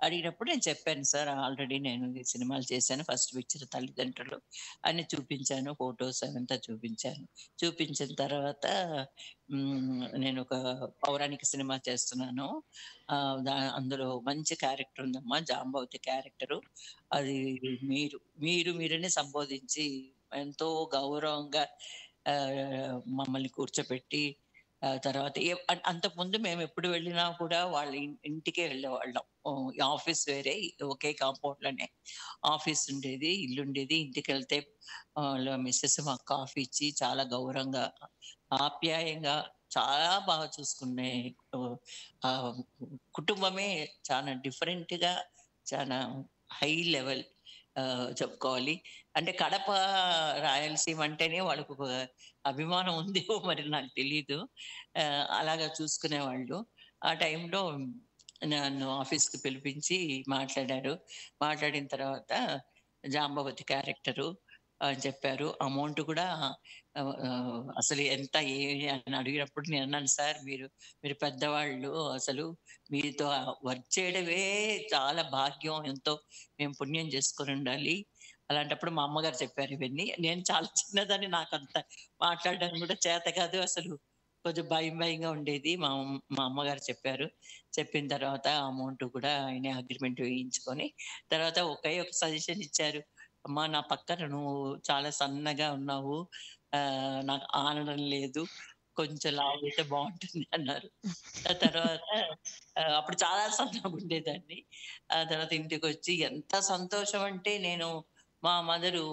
అడిగినప్పుడు నేను చెప్పాను, సార్ ఆల్రెడీ నేను ఈ సినిమాలు చేశాను, ఫస్ట్ పిక్చర్ తల్లిదండ్రులు అని చూపించాను, ఫొటోస్ అవంతా చూపించాను. చూపించిన తర్వాత మ్, నేను ఒక పౌరాణిక సినిమా చేస్తున్నాను, ఆ, దా అందులో మంచి క్యారెక్టర్ ఉందమ్మా, జాంబవతి క్యారెక్టరు. అది మీరు మీరు మీరనే సంబోధించి ఎంతో గౌరవంగా ఆ, మమ్మల్ని కూర్చోపెట్టి, ఆ తర్వాత ఏ అన్- అంతకుముందు మేము ఎప్పుడు వెళ్ళినా కూడా వాళ్ళ ఇన్- ఇంటికే వెళ్ళేవాళ్ళం. ఓ, ఈ ఆఫీస్ వేరే, ఒకే కాంపౌండ్ లోనే ఆఫీస్ ఉండేది, ఇల్లు ఉండేది. ఇంటికి వెళ్తే మిస్సెస్ మాకు కాఫీ ఇచ్చి చాలా గౌరవంగా, ఆప్యాయంగా, చాలా బాగా చూసుకునే ఓ, ఆ కుటుంబమే చాలా డిఫరెంట్ గా, చాలా హై లెవెల్ చెప్పుకోవాలి. అంటే కడప రాయలసీమ అంటేనే వాళ్ళకు ఒక అభిమానం ఉందేమో మరి నాకు తెలీదు. ఆ, అలాగా చూసుకునేవాళ్ళు. ఆ టైంలో నన్ను ఆఫీస్కి పిలిపించి మాట్లాడారు. మాట్లాడిన తర్వాత జాంబవతి క్యారెక్టరు అని చెప్పారు. అమౌంట్ కూడా ఆ, ఆ, అసలు ఎంత ఏమి అని అడిగినప్పుడు నేను అన్నాను, సార్ మీరు మీరు పెద్దవాళ్ళు, అసలు మీతో వర్క్ చేయడమే చాలా భాగ్యం, ఎంతో మేము పుణ్యం చేసుకొని ఉండాలి. అలాంటప్పుడు మా అమ్మగారు చెప్పారు ఇవన్నీ. నేను చాలా చిన్నదని నాకు అంత మాట్లాడడం కూడా చేత కాదు, అసలు కొంచెం భయం భయంగా ఉండేది. మా అమ్మ- మా అమ్మగారు చెప్పారు. చెప్పిన తర్వాత అమౌంట్ కూడా ఆయన అగ్రిమెంట్ వేయించుకొని తర్వాత ఒకే ఒక సజెషన్ ఇచ్చారు, అమ్మా నా పక్కన నువ్వు చాలా సన్నగా ఉన్నావు, ఆ నాకు ఆనడం లేదు, కొంచెం లావు అయితే బాగుంటుంది అన్నారు. ఆ తర్వాత ఆ, అప్పుడు చాలా సన్నగా ఉండేదాన్ని. ఆ తర్వాత ఇంటికి వచ్చి ఎంత సంతోషం అంటే, నేను మా మదరు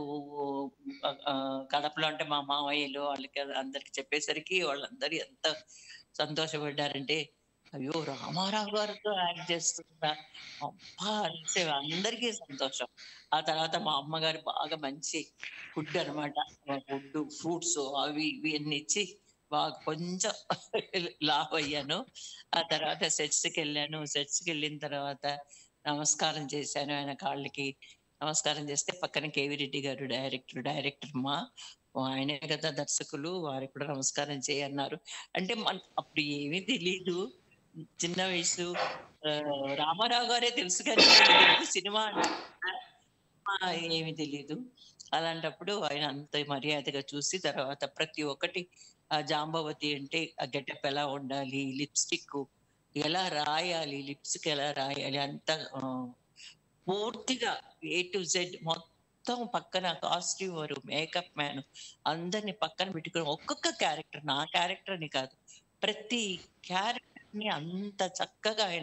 కడపలో అంటే మా మామయ్యలు వాళ్ళకి అందరికి చెప్పేసరికి వాళ్ళందరూ ఎంత సంతోషపడ్డారంటే, అయ్యో రామారావు గారితో యాక్ట్ చేస్తుందా, అబ్బా అనేసి అందరికీ సంతోషం. ఆ తర్వాత మా అమ్మగారు బాగా మంచి ఫుడ్ అనమాట, ఫుడ్ ఫ్రూట్స్ అవి ఇవి అన్ని ఇచ్చి బాగా కొంచెం లావ్ అయ్యాను. ఆ తర్వాత సెట్స్ కి వెళ్ళాను. సెట్స్ కి వెళ్ళిన తర్వాత నమస్కారం చేశాను ఆయన కాళ్ళకి. నమస్కారం చేస్తే పక్కన కేవి రెడ్డి గారు డైరెక్టర్ డైరెక్టర్ మా ఆయనే కదా దర్శకులు, వారికి కూడా నమస్కారం చేయన్నారు. అంటే మన అప్పుడు ఏమీ తెలీదు, చిన్న వయసు. ఆ, రామారావు గారే తెలుసు కానీ ఈయన తెలుగు సినిమా అంటే ఆ, ఏమీ తెలీదు. అలాంటప్పుడు ఆయన అంత మర్యాదగా చూసి తర్వాత ప్రతి ఒక్కటి, ఆ జాంబవతి అంటే ఆ గెటప్ ఎలా ఉండాలి, లిప్స్టిక్ ఎలా రాయాలి, లిప్స్ కి ఎలా రాయాలి, అంత ఆ, పూర్తిగా ఏ టు జెడ్ మొత్తం పక్కన కాస్ట్యూమర్, మేకప్ మ్యాన్ అందరిని పక్కన పెట్టుకుని ఒక్కొక్క క్యారెక్టర్, నా క్యారెక్టర్ అని కాదు, ప్రతి క్యారెక్టర్ ని అంత చక్కగా ఆయన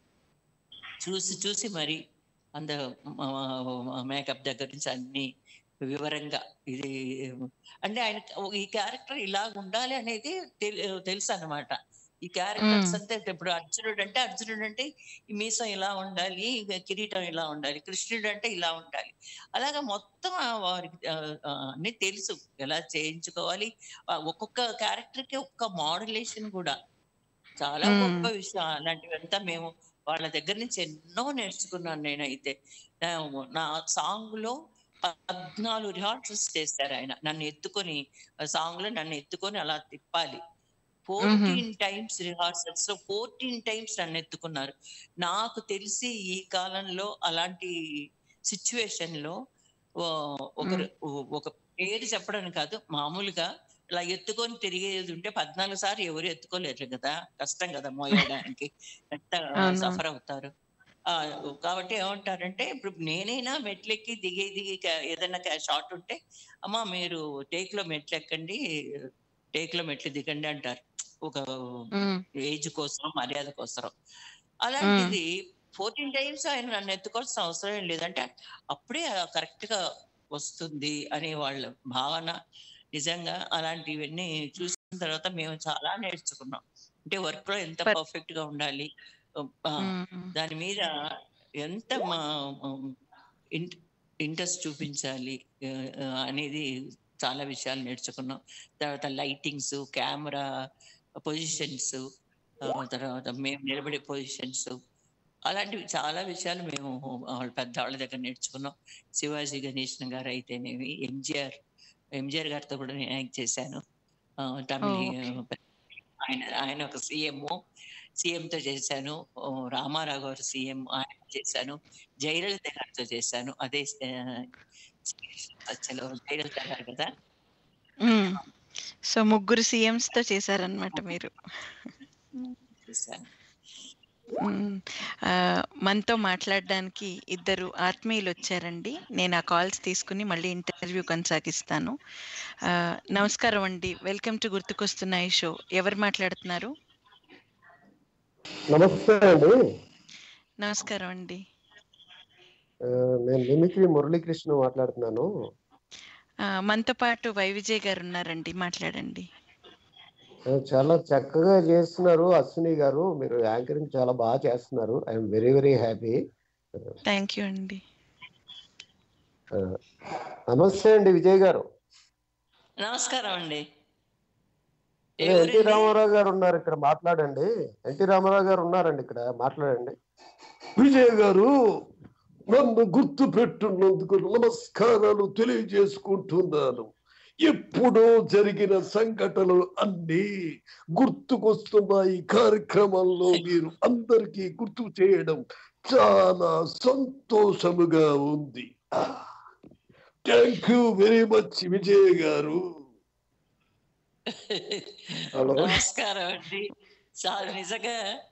చూసి చూసి మరి అంద మేకప్ దగ్గర నుంచి అన్ని వివరంగా ఇది, అంటే ఆయన ఈ క్యారెక్టర్ ఇలా ఉండాలి అనేది తెలు- తెలుసు అన్నమాట. ఈ క్యారెక్టర్స్ ఉమ్, అంతే, ఇప్పుడు అర్జునుడు అంటే అర్జునుడు అంటే ఈ మీసం ఇలా ఉండాలి, ఈ కిరీటం ఇలా ఉండాలి, కృష్ణుడు అంటే ఇలా ఉండాలి. అలాగా మొత్తం ఆ వారికి ఆ, ఆ, అన్ని తెలుసు ఎలా చేయించుకోవాలి. ఆ ఒక్కొక్క క్యారెక్టర్ కి ఒక్క మాడ్యులేషన్ కూడా చాలా ఉమ్, గొప్ప విషయం. అలాంటివంతా మేము వాళ్ళ దగ్గర నుంచి ఎన్నో నేర్చుకున్నాను నేనైతే. నా నా సాంగ్ లో పద్నాలుగు రిహార్సల్స్ చేశారు ఆయన, నన్ను ఎత్తుకొని సాంగ్ లో నన్ను ఎత్తుకొని అలా తిప్పాలి. ఉహు, ఫోర్టీన్ టైమ్స్ రిహార్సల్స్ లో ఫోర్టీన్ టైమ్స్ నన్ను ఎత్తుకున్నారు. నాకు తెలిసి ఈ కాలంలో అలాంటి సిచ్యువేషన్ లో ఓ, ఉమ్, ఒకరు ఓ- ఒక పేరు చెప్పడానికి కాదు, మామూలుగా ఇలా ఎత్తుకొని తిరిగేది ఉంటే పద్నాలుగు సార్లు ఎవరు ఎత్తుకోలేరు కదా, కష్టం కదా మోయడానికి, ఎంత అవునవును. సఫర్ అవుతారు. ఆ కాబట్టి ఏమంటారంటే, ఇప్పుడు నేనైనా మెట్లెక్కి దిగే దిగి క- ఏదైనా షార్ట్ ఉంటే, అమ్మా మీరు టేక్ లో మెట్లు ఎక్కండి, టేక్ లో మెట్లు దిగండి అంటారు, ఒక ఉమ్, ఏజ్ కోసం, మర్యాద కోసం. ఉమ్, అలాంటిది ఫోర్టీన్ టైమ్స్ ఆయన నన్ను ఎత్తుకోవాల్సిన అవసరం ఏం లేదంటే అప్పుడే కరెక్ట్ గా వస్తుంది అనే వాళ్ళ భావన. నిజంగా అలాంటివన్నీ చూసిన తర్వాత మేము చాలా నేర్చుకున్నాం. అంటే వర్క్ లో ఎంత పర్ పర్ఫెక్ట్ గా ఉండాలి, ఆ, ఉమ్, దాని మీద ఎంత మా ఇంట్రెస్ట్ చూపించాలి, ఆ, ఆ, అనేది చాలా విషయాలు నేర్చుకున్నాం. తర్వాత లైటింగ్స్, కెమెరా పొజిషన్స్, తర్వాత మేము నిలబడే పొజిషన్స్, అలాంటివి చాలా విషయాలు మేము వాళ్ళ పెద్దవాళ్ళ దగ్గర నేర్చుకున్నాం. శివాజీ గణేశన్ గారు అయితేనేమి, ఎంజిఆర్ ఎంజిఆర్ గారితో కూడా నేను యాక్ట్ చేశాను. ఆ, తమిళ ఓకే. ఆయన ఆయన ఒక సీఎం సీఎంతో చేశాను. ఓ, రామారావు గారు సీఎం ఆయన చేశాను. జయలలిత గారితో చేశాను. అదే చలో జయలలిత గారు కదా. సో ముగ్గురు సీఎంస్ తో చేశారనమాట మీరు. చేశాను. మ్మ్. ఆ, మనతో మాట్లాడడానికి ఇద్దరు ఆత్మీయులు వచ్చారండి. నేను ఆ కాల్స్ తీసుకుని మళ్ళీ ఇంటర్వ్యూ కొనసాగిస్తాను. ఆ, నమస్కారం అండి, వెల్కమ్ టు గుర్తుకొస్తున్నాయి షో. ఎవరు మాట్లాడుతున్నారు? నమస్తే అండి. నమస్కారం అండి. ఆ, నేను మిమిక్రీ మురళీకృష్ణ మాట్లాడుతున్నాను. ఆ, మనతో పాటు వై విజయ్ గారు ఉన్నారండి, మాట్లాడండి. ఆ, చాలా చక్కగా చేస్తున్నారు అశ్విని గారు. మీరు యాంకరింగ్ చాలా బాగా చేస్తున్నారు. I'm very very happy. Thank you అండి. నమస్తే అండి విజయ్ గారు. నమస్కారం అండి. ఎన్టీ రామారావు గారు ఉన్నారు ఇక్కడ, మాట్లాడండి. ఎన్టీ రామారావు గారు ఉన్నారండి ఇక్కడ, మాట్లాడండి. విజయ్ గారు, నన్ను గుర్తు పెట్టున్నందుకు నమస్కారాలు తెలియజేసుకుంటున్నాను. ఎప్పుడో జరిగిన సంఘటనలు అన్ని గుర్తుకొస్తున్న ఈ కార్యక్రమంలో మీరు అందరికీ గుర్తు చేయడం చాలా సంతోషముగా ఉంది. Thank you very much Vijay గారు. నమస్కారం అండి. చాలా నిజంగా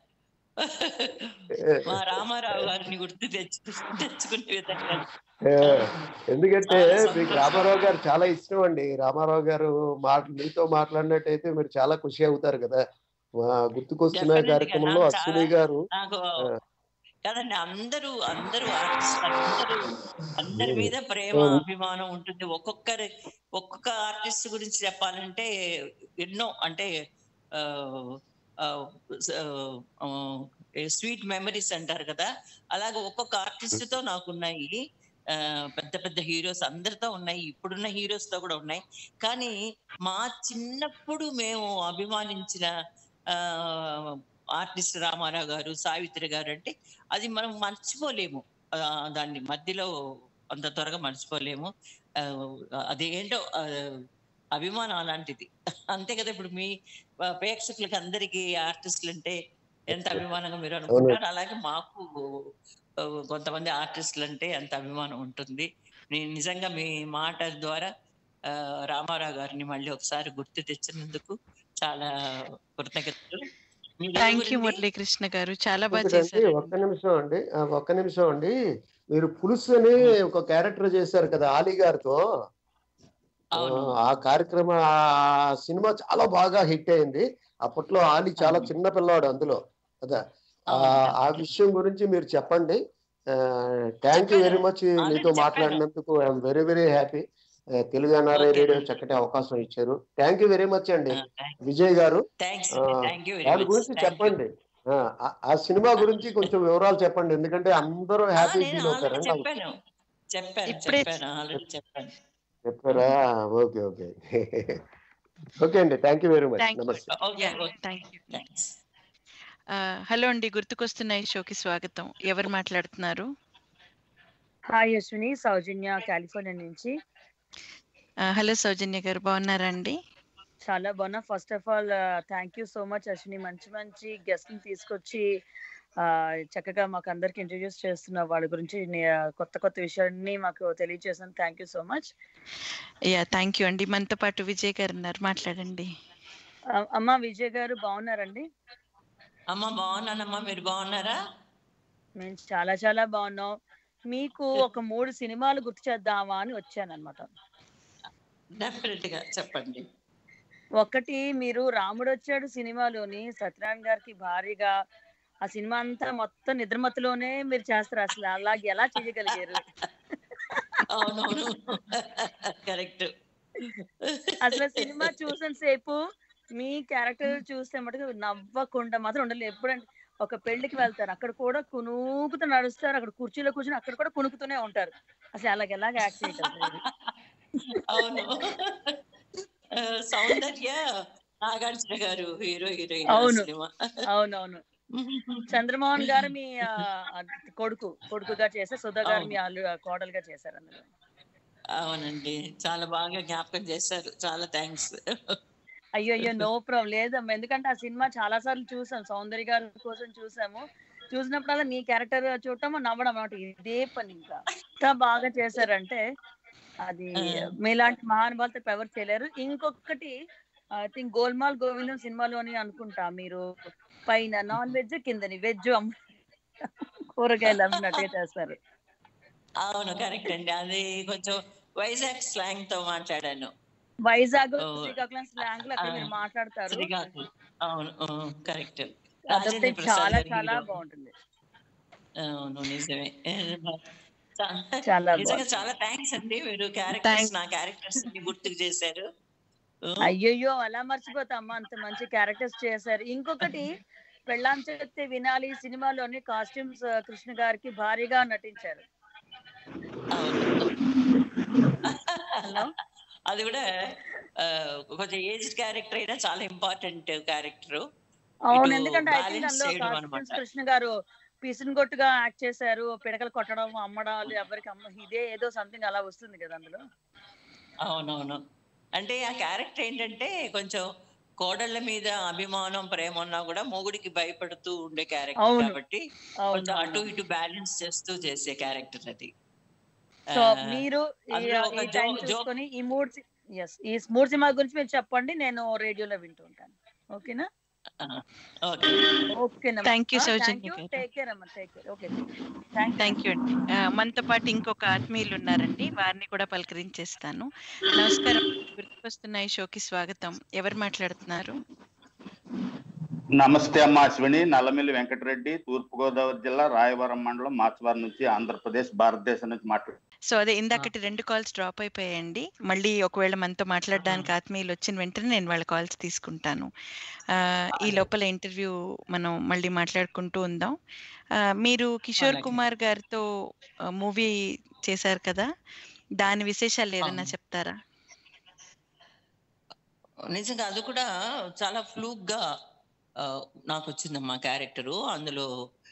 మా రామారావు గారిని గుర్తు తెచ్చు తెచ్చుకునే విధంగా. ఎందుకంటే మీకు రామారావు గారు చాలా ఇష్టం అండి. రామారావు గారు మాట మీతో మాట్లాడినట్టయితే మీరు చాలా ఖుషి అవుతారు కదా. గుర్తుకొస్తున్న కార్యక్రమంలో అశ్విని గారు నాకు కదండి, అందరూ అందరూ ఆర్టిస్ట్ అందరూ అందరి మీద ప్రేమ అభిమానం ఉంటుంది. ఒక్కొక్కరి ఒక్కొక్క ఆర్టిస్ట్ గురించి చెప్పాలంటే ఎన్నో, అంటే స్వీట్ మెమరీస్ అంటారు కదా, అలాగే ఒక్కొక్క ఆర్టిస్ట్ తో నాకు ఉన్నాయి. పెద్ద పెద్ద హీరోస్ అందరితో ఉన్నాయి, ఇప్పుడున్న హీరోస్ తో కూడా ఉన్నాయి. కానీ మా చిన్నప్పుడు మేము అభిమానించిన ఆ ఆర్టిస్ట్ రామారావు గారు, సావిత్రి గారు అంటే అది మనం మర్చిపోలేము. దాన్ని మధ్యలో అంత త్వరగా మర్చిపోలేము. అదేంటో అభిమానం అలాంటిది, అంతే కదా. ఇప్పుడు మీ ప్రేక్షకులకి అందరికీ ఆర్టిస్టులు అంటే ఎంత అభిమానంగా మీరు అనుకుంటారు, అలాగే మాకు కొంతమంది ఆర్టిస్టులు అంటే ఎంత అభిమానం ఉంటుంది. నేను నిజంగా మీ మాట ద్వారా రామారావు గారిని మళ్ళీ ఒకసారి గుర్తు తెచ్చినందుకు చాలా కృతజ్ఞతలు. థ్యాంక్ యూ మురళీకృష్ణ గారు, చాలా బాగా చేశారు. ఒక్క నిమిషం అండి, ఒక్క నిమిషం అండి. మీరు పులుసు అని ఒక క్యారెక్టర్ చేశారు కదా ఆలీ గారితో. ఆ కార్యక్రమం, ఆ సినిమా చాలా బాగా హిట్ అయింది. అప్పట్లో ఆలీ చాలా చిన్న పిల్లవాడు అందులో కదా. ఆ విషయం గురించి మీరు చెప్పండి. Thank you very much. మీతో మాట్లాడినందుకు I'm very very happy. Telugu NRI radio చక్కటి అవకాశం ఇచ్చారు. థ్యాంక్ యూ వెరీ మచ్ అండి విజయ్ గారు. దాని గురించి చెప్పండి, ఆ సినిమా గురించి కొంచెం వివరాలు చెప్పండి, ఎందుకంటే అందరూ హ్యాపీ ఫీల్ అవుతారండి. చెప్పారా? ఓకే ఓకే ఓకే అండి, థ్యాంక్ యూ వెరీ మచ్. నమస్తే. హలో అండి, గుర్తుకొస్తున్నాయి షోకి స్వాగతం. ఎవరు మాట్లాడుతున్నారు? హాయ్ అశ్విని, సౌజన్య, కాలిఫోర్నియా నుంచి. హలో సౌజన్య గారు, బాగున్నారా అండి? చాలా బాగున్నా. First of all thank you so much Ashwini, మంచి మంచి గెస్ట్ ని తీసుకొచ్చి చక్కగా మాకు అందరికి ఇంట్రడ్యూస్ చేస్తున్న వాళ్ళ గురించి కొత్త కొత్త విషయాన్ని మాకు తెలియజేసాను. Thank you so much. Yeah thank you అండి. మనతో పాటు విజయ్ గారు ఉన్నారు, మాట్లాడండి. అమ్మా విజయ్ గారు బాగున్నారండి? అమ్మా బాగున్నానమ్మా, మీరు బాగున్నారా? మేము చాలా చాలా బాగున్నాం. మీకు ఒక మూడు సినిమాలు గుర్తు చేద్దామా అని వచ్చాను అనమాట. డెఫినెట్ గా చెప్పండి. ఒకటి, మీరు రాముడు వచ్చాడు సినిమాలోని సత్యనారాయణ గారికి భారీగా ఆ సినిమా అంతా మొత్తం నిద్రమత్తులోనే మీరు చేస్తారు. అసలు అలాగే ఎలా చేయగలిగారు? అవునవును, కరెక్ట్. అసలు సినిమా చూసిన సేపు మీ క్యారెక్టర్ చూస్తే మటుకు నవ్వకుండా మాత్రం ఉండలేదు. ఎప్పుడంటే ఒక పెళ్లికి వెళ్తారు, అక్కడ కూడా కునుకుతూ నడుస్తారు, అక్కడ కుర్చీలో కూర్చొని అక్కడ కూడా కునుకుతూనే ఉంటారు. అసలు అలాగే ఎలాగ యాక్ట్ చేయగలరు? అవును, సౌందర్య నాగార్జున గారు హీరో హీరోయిన్. అవును అవునవును. చంద్రమోహన్ గారు మీ కొడుకు కొడుకుగా చేశారు, సుధా గారు మీ అల్లు కోడలుగా చేశారు అందులో. అవునండి, చాలా బాగా జ్ఞాపకం చేశారు, చాలా థ్యాంక్స్. అయ్యో అయ్యో నో ప్రాబ్లం లేదమ్మా, ఎందుకంటే ఆ సినిమా చాలా సార్లు చూసాం, సౌందర్య గారి కోసం చూసాము. చూసినప్పుడల్లా నీ క్యారెక్టర్ చూడటము నవ్వడం అన్నమాట, ఇదే పని. ఇంకా ఎంత బాగా చేశారంటే అది మీలాంటి మహానుభావులతో ఎవరు చేయలేరు. ఇంకొకటి ఐ థింక్ గోల్మాల్ గోవిందం సినిమాలోని అనుకుంటా, మీరు పైన నాన్ వెజ్ కిందని వెజ్ అమ్మ కూరగాయలు అమ్మినట్టుగా చేస్తారు. అవును, కరెక్ట్ అండి. అది కొంచెం వైజాగ్ స్లాంగ్ తో మాట్లాడాను. వైజాగ్ శ్రీకాకుళం స్లాంగ్ లో అక్కడ మీరు మాట్లాడతారు. శ్రీకాకుళం, అవును, కరెక్ట్. అదొకటి చాలా చాలా బాగుంటుంది. అవును, నిజమే. చాలా నిజంగా చాలా థ్యాంక్స్ అండి, మీరు క్యారెక్టర్స్ నా క్యారెక్టర్స్ గుర్తుకు చేశారు. అయ్యయ్యో అలా మర్చిపోతామ్మా, అంత మంచి క్యారెక్టర్స్ చేశారు. ఇంకొకటి పెళ్ళాం చెప్తే వినాలి సినిమాలోని కాస్ట్యూమ్స్ కృష్ణ గారికి భారీగా నటించారు. అది కూడా కొంచెం ఏజ్ క్యారెక్టర్ అయినా చాలా ఇంపార్టెంట్ క్యారెక్టర్. అవును, ఎందుకంటే ఐ థింక్ అందులో కాస్ట్యూమ్స్ కృష్ణ గారు పిసినగొట్టుగా యాక్ట్ చేశారు. పిడకలు కొట్టడం, అమ్మడాలు, ఎవరికి అమ్మ ఇదే ఏదో సంథింగ్ అలా వస్తుంది కదా అందులో. అవునవును, అంటే ఆ క్యారెక్టర్ ఏంటంటే కొంచెం కోడళ్ళ మీద అభిమానం, ప్రేమ ఉన్నా కూడా మొగుడికి భయపడుతూ ఉండే క్యారెక్టర్ కాబట్టి కొంచెం అటు ఇటు బ్యాలెన్స్ చేస్తూ చేసే క్యారెక్టర్ అది. సో మీరు ఈ టైం చూసుకొని ఈ మూడు ఎస్ ఈ మూడు సినిమా గురించి మీరు చెప్పండి, నేను రేడియోలో వింటూ ఉంటాను. ఓకేనా? థ్యాంక్ యూ సౌజన్య గారు. థ్యాంక్ యూ అండి. మనతో పాటు ఇంకొక ఆత్మీయులు ఉన్నారండి, వారిని కూడా పలకరించేస్తాను. నమస్కారం, గుర్తుకొస్తున్న ఈ షోకి స్వాగతం. ఎవరు మాట్లాడుతున్నారు? నమస్తే అమ్మ, అశ్విని. నల్లమిల్లి వెంకటరెడ్డి, తూర్పుగోదావరి జిల్లా రాయవరం మండలం, మార్చవరం నుంచి, ఆంధ్రప్రదేశ్, భారతదేశం నుంచి మాట్లాడు. సో అదే ఇందాకటి రెండు కాల్స్ డ్రాప్ అయిపోయాయండి. మళ్ళీ ఒకవేళ మనతో మాట్లాడడానికి ఆత్మీయులు వచ్చిన వెంటనే నేను వాళ్ళ కాల్స్ తీసుకుంటాను. ఈ లోపల ఇంటర్వ్యూ మనం మళ్ళీ మాట్లాడుకుంటూ ఉందాం. మీరు కిషోర్ కుమార్ గారితో మూవీ చేశారు కదా, దాని విశేషాలు ఏదైనా చెప్తారా? నిజంగా అది కూడా చాలా ఫ్లూక్ గా నాకు వచ్చిందమ్మా క్యారెక్టరు. అందులో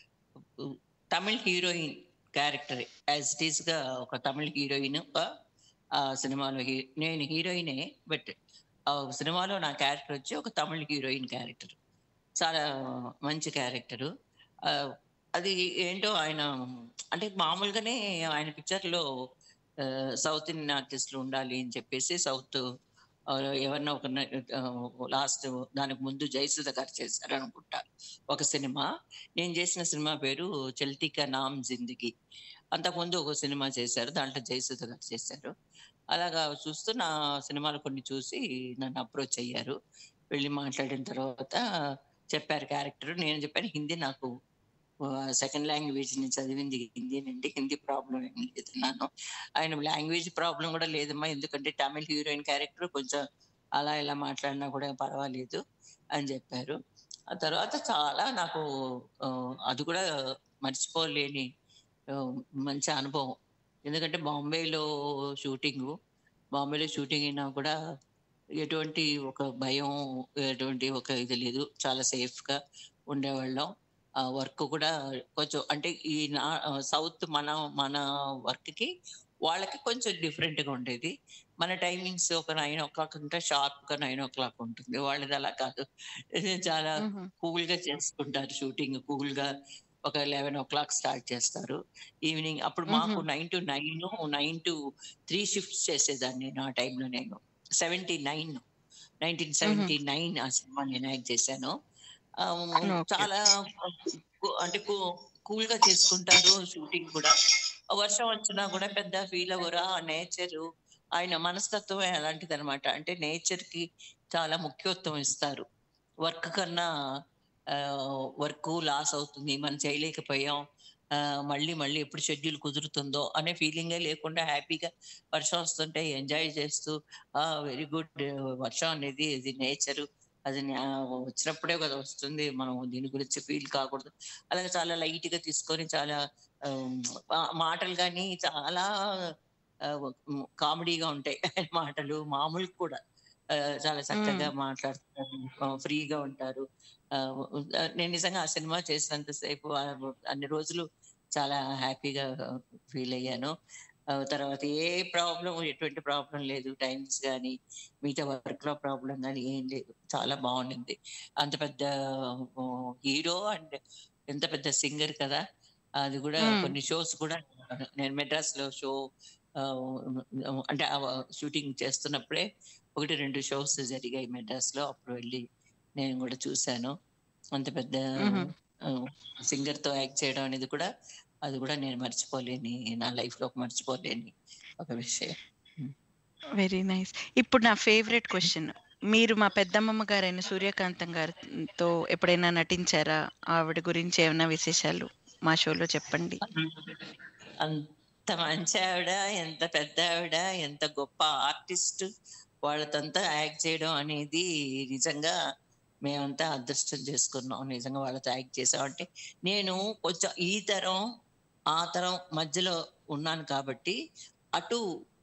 Tamil heroine character as it is గా ఒక తమిళ్ హీరోయిన్ ఆ సినిమాలో. నేను హీరోయినే, బట్ ఆ సినిమాలో నా క్యారెక్టర్ వచ్చి ఒక తమిళ్ హీరోయిన్ క్యారెక్టర్. చాలా మంచి క్యారెక్టరు. అది ఏంటో ఆయన అంటే మామూలుగానే ఆయన పిక్చర్లో సౌత్ ఇండియన్ ఆర్టిస్టులు ఉండాలి అని చెప్పేసి సౌత్ ఎవరినో ఒక లాస్ట్ దానికి ముందు జయసుధ గారు చేశారు అనుకుంటా ఒక సినిమా. నేను చేసిన సినిమా పేరు చల్తీకా నామ్ జిందగీ. అంతకుముందు ఒక సినిమా చేశారు, దాంట్లో జయసుధ గారు చేశారు. అలాగా చూస్తూ నా సినిమాలు కొన్ని చూసి నన్ను అప్రోచ్ అయ్యారు. వెళ్ళి మాట్లాడిన తర్వాత చెప్పారు క్యారెక్టర్. నేను చెప్పాను హిందీ నాకు సెకండ్ లాంగ్వేజ్ ని చదివింది హిందీనండి, హిందీ ప్రాబ్లం ఏం లేదన్నాను. ఆయన లాంగ్వేజ్ ప్రాబ్లం కూడా లేదమ్మా, ఎందుకంటే తమిళ్ హీరోయిన్ క్యారెక్టర్ కొంచెం అలా ఇలా మాట్లాడినా కూడా పర్వాలేదు అని చెప్పారు. ఆ తర్వాత చాలా నాకు అది కూడా మర్చిపోలేని మంచి అనుభవం. ఎందుకంటే బాంబేలో షూటింగ్ బాంబేలో షూటింగ్ అయినా కూడా ఎటువంటి ఒక భయం, ఎటువంటి ఒక ఇది లేదు, చాలా సేఫ్ గా ఉండేవాళ్ళం. ఆ వర్క్ కూడా కొంచెం అంటే ఈ నా సౌత్ మన మన వర్క్ కి వాళ్ళకి కొంచెం డిఫరెంట్ గా ఉండేది. మన టైమింగ్స్ ఒక నైన్ ఓ క్లాక్ ఉంటే షార్ప్ గా నైన్ ఓ క్లాక్ ఉంటుంది, వాళ్ళది అలా కాదు. చాలా కూల్ గా చేసుకుంటారు షూటింగ్. కూల్ గా ఒక లెవెన్ ఓ క్లాక్ స్టార్ట్ చేస్తారు ఈవినింగ్. అప్పుడు మాకు nine to nine nine to three shifts చేసేదాన్ని నా టైంలో. నేను seventy nine nineteen seventy nine ఆ సినిమా నేను యాక్ట్ చేశాను. చాలా అంటే కూల్ గా చేసుకుంటారు షూటింగ్ కూడా. వర్షం వచ్చినా కూడా పెద్ద ఫీల్ అవ్వరు. ఆ నేచర్, ఆయన మనస్తత్వమే అలాంటిది అనమాట. అంటే నేచర్ కి చాలా ముఖ్యత్వం ఇస్తారు. వర్క్ కన్నా వర్క్ లాస్ అవుతుంది, మనం చేయలేకపోయాం, మళ్ళీ మళ్ళీ ఎప్పుడు షెడ్యూల్ కుదురుతుందో అనే ఫీలింగే లేకుండా హ్యాపీగా వర్షం వస్తుంటే ఎంజాయ్ చేస్తూ ఆ వెరీ గుడ్, వర్షం అనేది ఇది నేచరు, అది వచ్చినప్పుడే కదా వస్తుంది, మనం దీని గురించి ఫీల్ కాకూడదు. అలాగే చాలా లైట్ గా తీసుకొని చాలా మాటలు కానీ చాలా కామెడీగా ఉంటాయి మాటలు. మామూలు కూడా చాలా చక్కగా మాట్లాడుతారు, ఫ్రీగా ఉంటారు. నేను నిజంగా ఆ సినిమా చేసినంతసేపు అన్ని రోజులు చాలా హ్యాపీగా ఫీల్ అయ్యాను. తర్వాత ఏ ప్రాబ్లం, ఎటువంటి ప్రాబ్లం లేదు, టైమ్స్ కానీ మిగతా వర్క్ లో ప్రాబ్లం కానీ ఏం లేదు, చాలా బాగుండింది. అంత పెద్ద హీరో అండ్ ఎంత పెద్ద సింగర్ కదా. అది కూడా కొన్ని షోస్ కూడా నేను మెడ్రాస్ లో షో అంటే షూటింగ్ చేస్తున్నప్పుడే ఒకటి రెండు షోస్ జరిగాయి మెడ్రాస్ లో, అప్పుడు వెళ్ళి నేను కూడా చూశాను. అంత పెద్ద సింగర్ తో యాక్ట్ చేయడం అనేది కూడా అది కూడా నేను మర్చిపోలేని, నా లైఫ్ లో మర్చిపోలేని ఒక విషయం. Very nice. ఇప్పుడు నా ఫేవరెట్ క్వశ్చన్, మీరు మా పెద్దమ్మమ్మ గారైన సూర్యకాంతం గారితో ఎప్పుడైనా నటించారా? ఆవిడ గురించి ఏమైనా విశేషాలు మా షోలో చెప్పండి. అంత మంచి ఆవిడ, ఎంత పెద్ద ఆవిడ, ఎంత గొప్ప ఆర్టిస్ట్. వాళ్ళతంతా యాక్ట్ చేయడం అనేది నిజంగా మేమంతా అదృష్టం చేసుకున్నాం. నిజంగా వాళ్ళతో యాక్ట్ చేసామంటే నేను కొంచెం ఈ తరం ఆ తరం మధ్యలో ఉన్నాను కాబట్టి అటు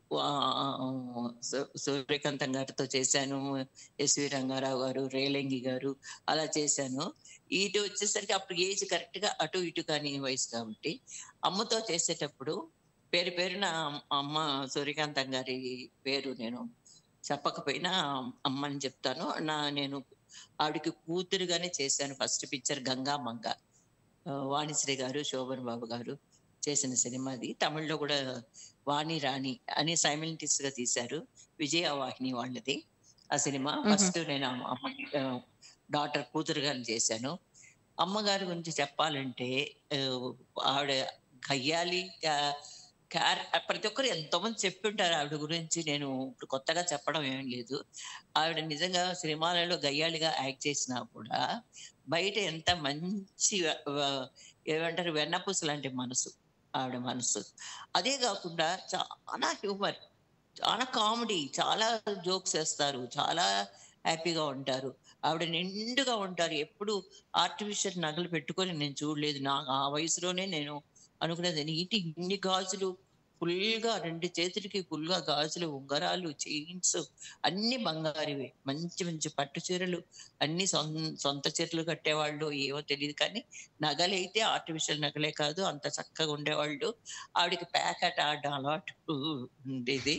సూర్యకాంతం గారితో చేశాను, ఎస్వి రంగారావు గారు, రేలంగి గారు అలా చేశాను. ఇటు వచ్చేసరికి అప్పుడు ఏజ్ కరెక్ట్ గా అటు ఇటు కానీ వయసు కాబట్టి అమ్మతో చేసేటప్పుడు పేరు పేరున అమ్మ సూర్యకాంతం గారి పేరు నేను చెప్పకపోయినా అమ్మని చెప్తాను. నా నేను ఆవిడకి కూతురుగానే చేశాను. ఫస్ట్ పిక్చర్ గంగా మంగ, వాణిశ్రీ గారు, శోభన్ బాబు గారు చేసిన సినిమాది. తమిళ్లో కూడా వాణి రాణి అని సైమల్టేనియస్ గా తీశారు, విజయవాహిని వాళ్ళది ఆ సినిమా. ఫస్ట్ నేను అమ్మకి డాటర్ కూతురుగానే చేశాను. అమ్మగారి గురించి చెప్పాలంటే ఆవిడ గయ్యాలి, ప్రతి ఒక్కరు ఎంతో మంది చెప్తుంటారు ఆవిడ గురించి. నేను ఇప్పుడు కొత్తగా చెప్పడం ఏం లేదు. ఆవిడ నిజంగా సినిమాలలో గయ్యాళిగా యాక్ట్ చేసినా కూడా బయట ఎంత మంచి ఏమంటారు వెన్నపూస లాంటి మనసు ఆవిడ మనసు. అదే కాకుండా చాలా హ్యూమర్, చాలా కామెడీ, చాలా జోక్స్ వేస్తారు, చాలా హ్యాపీగా ఉంటారు. ఆవిడ నిండుగా ఉంటారు. ఎప్పుడు ఆర్టిఫిషియల్ నగలు పెట్టుకొని నేను చూడలేదు. నా ఆ వయసులోనే నేను అనుకునేది ఏంటి ఇన్ని గాజులు, ఫుల్గా రెండు చేతులకి ఫుల్గా గాజులు, ఉంగరాలు, చైన్స్ అన్ని బంగారువే. మంచి మంచి పట్టు చీరలు అన్ని సొంత చీరలు కట్టేవాళ్ళు, ఏవో తెలియదు కానీ నగలైతే ఆర్టిఫిషియల్ నగలే కాదు, అంత చక్కగా ఉండేవాళ్ళు. ఆవిడకి ప్యాకెట్ ఆడడం అలవాటు ఉండేది.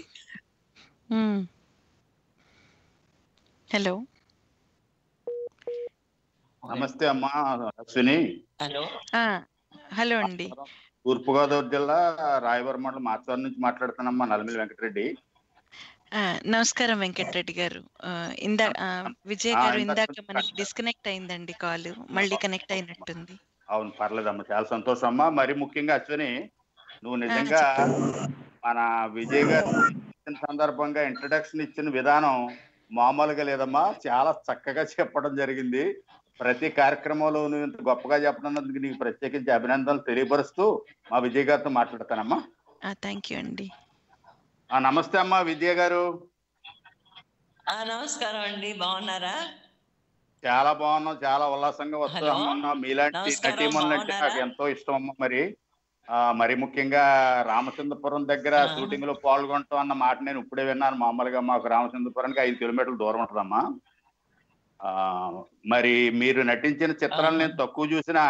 హలో నమస్తే అమ్మా అశ్విని. హలో హలో అండి. తూర్పుగోదావరి జిల్లా రాయవరం మండలం మాచవరం నుంచి మాట్లాడుతున్నామ్మా, నల్లమిల్లి వెంకటరెడ్డి. నమస్కారం వెంకటరెడ్డి గారు. ఇందా విజయ్ గారు ఇందాక మనకి డిస్కనెక్ట్ అయిందండి కాల్, మళ్ళీ కనెక్ట్ అయినట్టుంది. అవును, పర్లేదమ్మా, చాలా సంతోషం అమ్మా. మరి ముఖ్యంగా అశ్విని, నువ్వు నిజంగా మన విజయ్ గారు సందర్భంగా ఇంట్రడక్షన్ ఇచ్చిన విధానం మామూలుగా లేదమ్మా. చాలా చక్కగా చెప్పడం జరిగింది. ప్రతి కార్యక్రమంలో నువ్వు ఇంత గొప్పగా చెప్పడానికి నీకు ప్రత్యేకించి అభినందనలు తెలియపరుస్తూ మా విజయ్ గారితో మాట్లాడతానమ్మా. థ్యాంక్ యూ అండి. నమస్తే అమ్మా విజయ్ గారు. నమస్కారం అండి, బాగున్నారా? చాలా బాగున్నాం, చాలా ఉల్లాసంగా వస్తున్నాం. మీలాంటి నటీమణులు అంటే నాకు ఎంతో ఇష్టం అమ్మా. మరి ఆ మరి ముఖ్యంగా రామచంద్రపురం దగ్గర షూటింగ్ లో పాల్గొంటాం అన్న మాట నేను ఇప్పుడే విన్నాను. మామూలుగా మాకు రామచంద్రపురానికి ఐదు కిలోమీటర్ల దూరం ఉంటుందమ్మా. ఆ మరి మీరు నటించిన చిత్రాలు నేను తక్కువ చూసినా,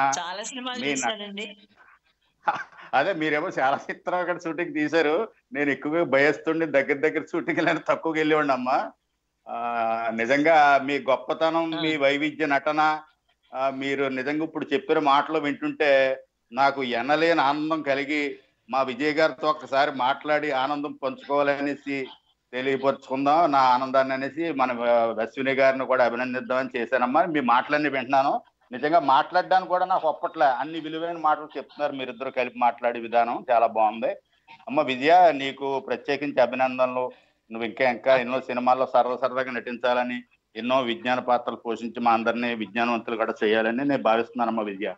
అదే మీరేమో చాలా చిత్రాలు అక్కడ షూటింగ్ తీశారు. నేను ఎక్కువగా భయస్తుండి దగ్గర దగ్గర షూటింగ్ నేను తక్కువగా వెళ్ళేవాడిని అమ్మా. ఆ నిజంగా మీ గొప్పతనం, మీ వైవిధ్య నటన, మీరు నిజంగా ఇప్పుడు చెప్పిన మాటలు వింటుంటే నాకు ఎనలేని ఆనందం కలిగి మా విజయ్ గారితో ఒక్కసారి మాట్లాడి ఆనందం పంచుకోవాలనేసి తెలియపరుచుకుందాం నా ఆనందాన్ని అనేసి మన అశ్విని గారిని కూడా అభినందిద్దామని చేశానమ్మా. మీ మాటలన్నీ వింటున్నాను. నిజంగా మాట్లాడడానికి కూడా నాకు ఒప్పట్లే, అన్ని విలువైన మాటలు చెప్తున్నారు మీరిద్దరు కలిపి మాట్లాడే విధానం చాలా బాగుంది. అమ్మ విజయ, నీకు ప్రత్యేకించి అభినందనలు. నువ్వు ఇంకా ఇంకా ఎన్నో సినిమాల్లో సరదా సరదాగా నటించాలని, ఎన్నో విజ్ఞాన పాత్రలు పోషించి మా అందరినీ విజ్ఞానవంతులు కూడా చేయాలని నేను భావిస్తున్నానమ్మా విజయ.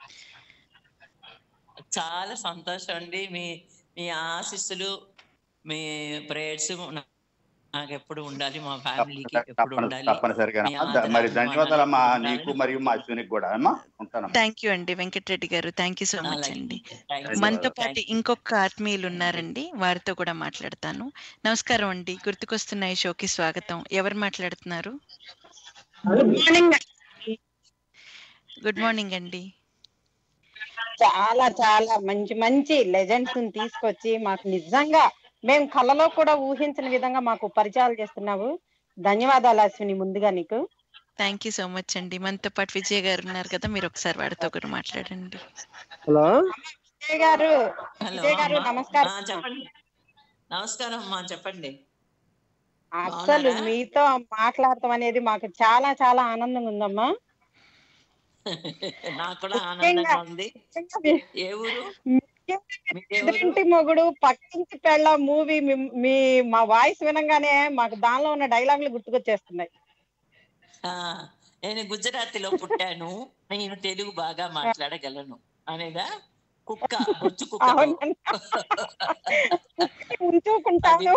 చాలా సంతోషం అండి. మీ మీ ఆశీస్సులు, మీ ప్రేయర్స్ నాకు ఎప్పుడు ఉండాలి, మా ఫ్యామిలీకి ఎప్పుడు ఉండాలి. తప్పనిసరిగా మరి ధన్యవాదాలు అమ్మా నీకు మరియు మా అశ్వినికి కూడా అమ్మా. ఉంటాను. థ్యాంక్ యూ అండి వెంకటరెడ్డి గారు, థ్యాంక్ యూ సో మచ్ అండి. మనతో పాటు ఇంకొక ఆత్మీయులు ఉన్నారండి, వారితో కూడా మాట్లాడతాను. నమస్కారం అండి, గుర్తుకొస్తున్న ఈ షోకి స్వాగతం. ఎవరు మాట్లాడుతున్నారు? Good morning. గుడ్ మార్నింగ్ అండి. చాలా చాలా మంచి మంచి లెజెండ్స్ తీసుకొచ్చి మాకు నిజంగా మేము కళ్ళలో కూడా ఊహించని విధంగా మాకు పరిచయాలు చేస్తున్నావు. ధన్యవాదాలు అశ్విని ముందుగా నీకు. థ్యాంక్ యూ సో మచ్ అండి. మనతో పాటు విజయ్ గారు ఉన్నారు కదా, మీరు ఒకసారి వాడితో కూడా మాట్లాడండి. హలో విజయ్ గారు, హలో విజయ్ గారు అమ్మా. నమస్కారం. ఆ, చెప్పండి. నమస్కారం అమ్మా, చెప్పండి. అసలు బాగున్నారా? మీతో మాట్లాడటం అనేది మాకు చాలా చాలా ఆనందంగా ఉందమ్మా. నాకు కూడా ఆనందంగా ఉంది. ఏ ఊరు? మీదే ఊరు? ఇంటి మొగుడు పక్కింటి పెళ్ళ మూవీ మీ మా వాయిస్ వినంగానే మాకు దానిలో ఉన్న డైలాగులు గుర్తుకొచ్చేస్తున్నాయి. ఆ, నేను గుజరాతీలో పుట్టాను, నేను తెలుగు బాగా మాట్లాడగలను అనేదా? కుక్క బొచ్చు కుక్క ఉంచుకుంటాను.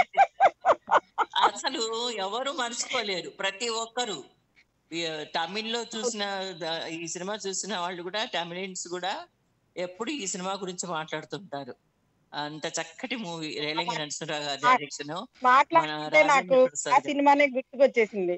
అసలు ఎవరు మర్చిపోలేరు, ప్రతి ఒక్కరు. తమిళ్లో చూసిన ఈ సినిమా చూసిన వాళ్ళు కూడా, తమిళన్స్ కూడా ఎప్పుడు ఈ సినిమా గురించి మాట్లాడుతుంటారు. అంత చక్కటి మూవీ, రేలంగి నరసింహరావు గారి డైరెక్షన్. మాట్లాడితే నాకు ఆ సినిమానే గుర్తుకొచ్చేసింది.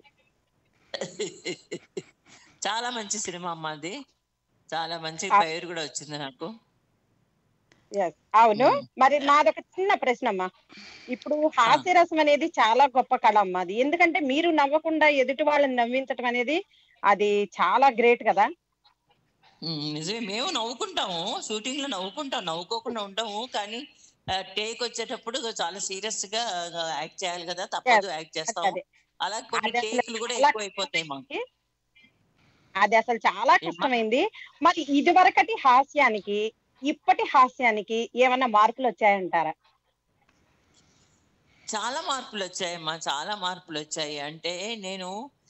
చాలా మంచి సినిమా అమ్మా అది. చాలా మంచి పేరు కూడా వచ్చింది నాకు. అవును. మరి నాదొక చిన్న ప్రశ్న అమ్మా. ఇప్పుడు హాస్యరసం అనేది చాలా గొప్ప కళ అమ్మా. అది ఎందుకంటే మీరు నవ్వకుండా ఎదుటి వాళ్ళని నవ్వించటం అనేది అది చాలా గ్రేట్ కదా. నిజమే, మేము నవ్వుకుంటాము, షూటింగ్ లో నవ్వుకుంటాం, నవ్వుకోకుండా ఉంటాము. కానీ టేక్ వచ్చేటప్పుడు చాలా సీరియస్ గా యాక్ట్ చేయాలి కదా, తప్పదు, యాక్ట్ చేస్తాము. అలా కొన్ని టేకులు కూడా ఎక్కువ అయిపోతాయి మాకు. అది అసలు చాలా కష్టమైంది. మరి ఇది వరకటి హాస్యానికి ఇప్పటి హాస్యానికి ఏమన్నా మార్పులు వచ్చాయంటారా? చాలా మార్పులు వచ్చాయమ్మా, చాలా మార్పులు వచ్చాయి. అంటే నేను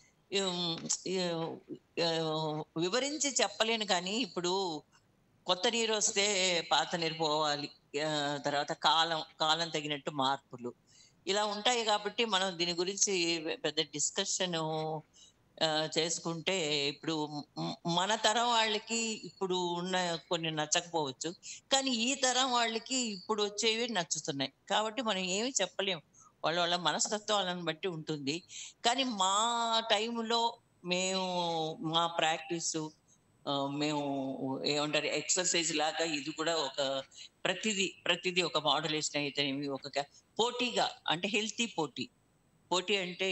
వివరించి చెప్పలేను, కానీ ఇప్పుడు కొత్త నీరు వస్తే పాత నీరు పోవాలి, తర్వాత కాలం కాలం తగినట్టు మార్పులు ఇలా ఉంటాయి. కాబట్టి మనం దీని గురించి పెద్ద డిస్కషన్ చేసుకుంటే, ఇప్పుడు మన తరం వాళ్ళకి ఇప్పుడు ఉన్న కొన్ని నచ్చకపోవచ్చు, కానీ ఈ తరం వాళ్ళకి ఇప్పుడు వచ్చేవి నచ్చుతున్నాయి. కాబట్టి మనం ఏమి చెప్పలేము, వాళ్ళ వాళ్ళ మనస్తత్వాలను బట్టి ఉంటుంది. కానీ మా టైంలో మేము మా ప్రాక్టీసు, మేము ఏమంటారు ఎక్సర్సైజ్ లాగా ఇది కూడా ఒక ప్రతిదీ ప్రతిదీ ఒక మోడలేషన్ అయితేనేమి, ఒక పోటీగా, అంటే హెల్తీ పోటీ పోటీ అంటే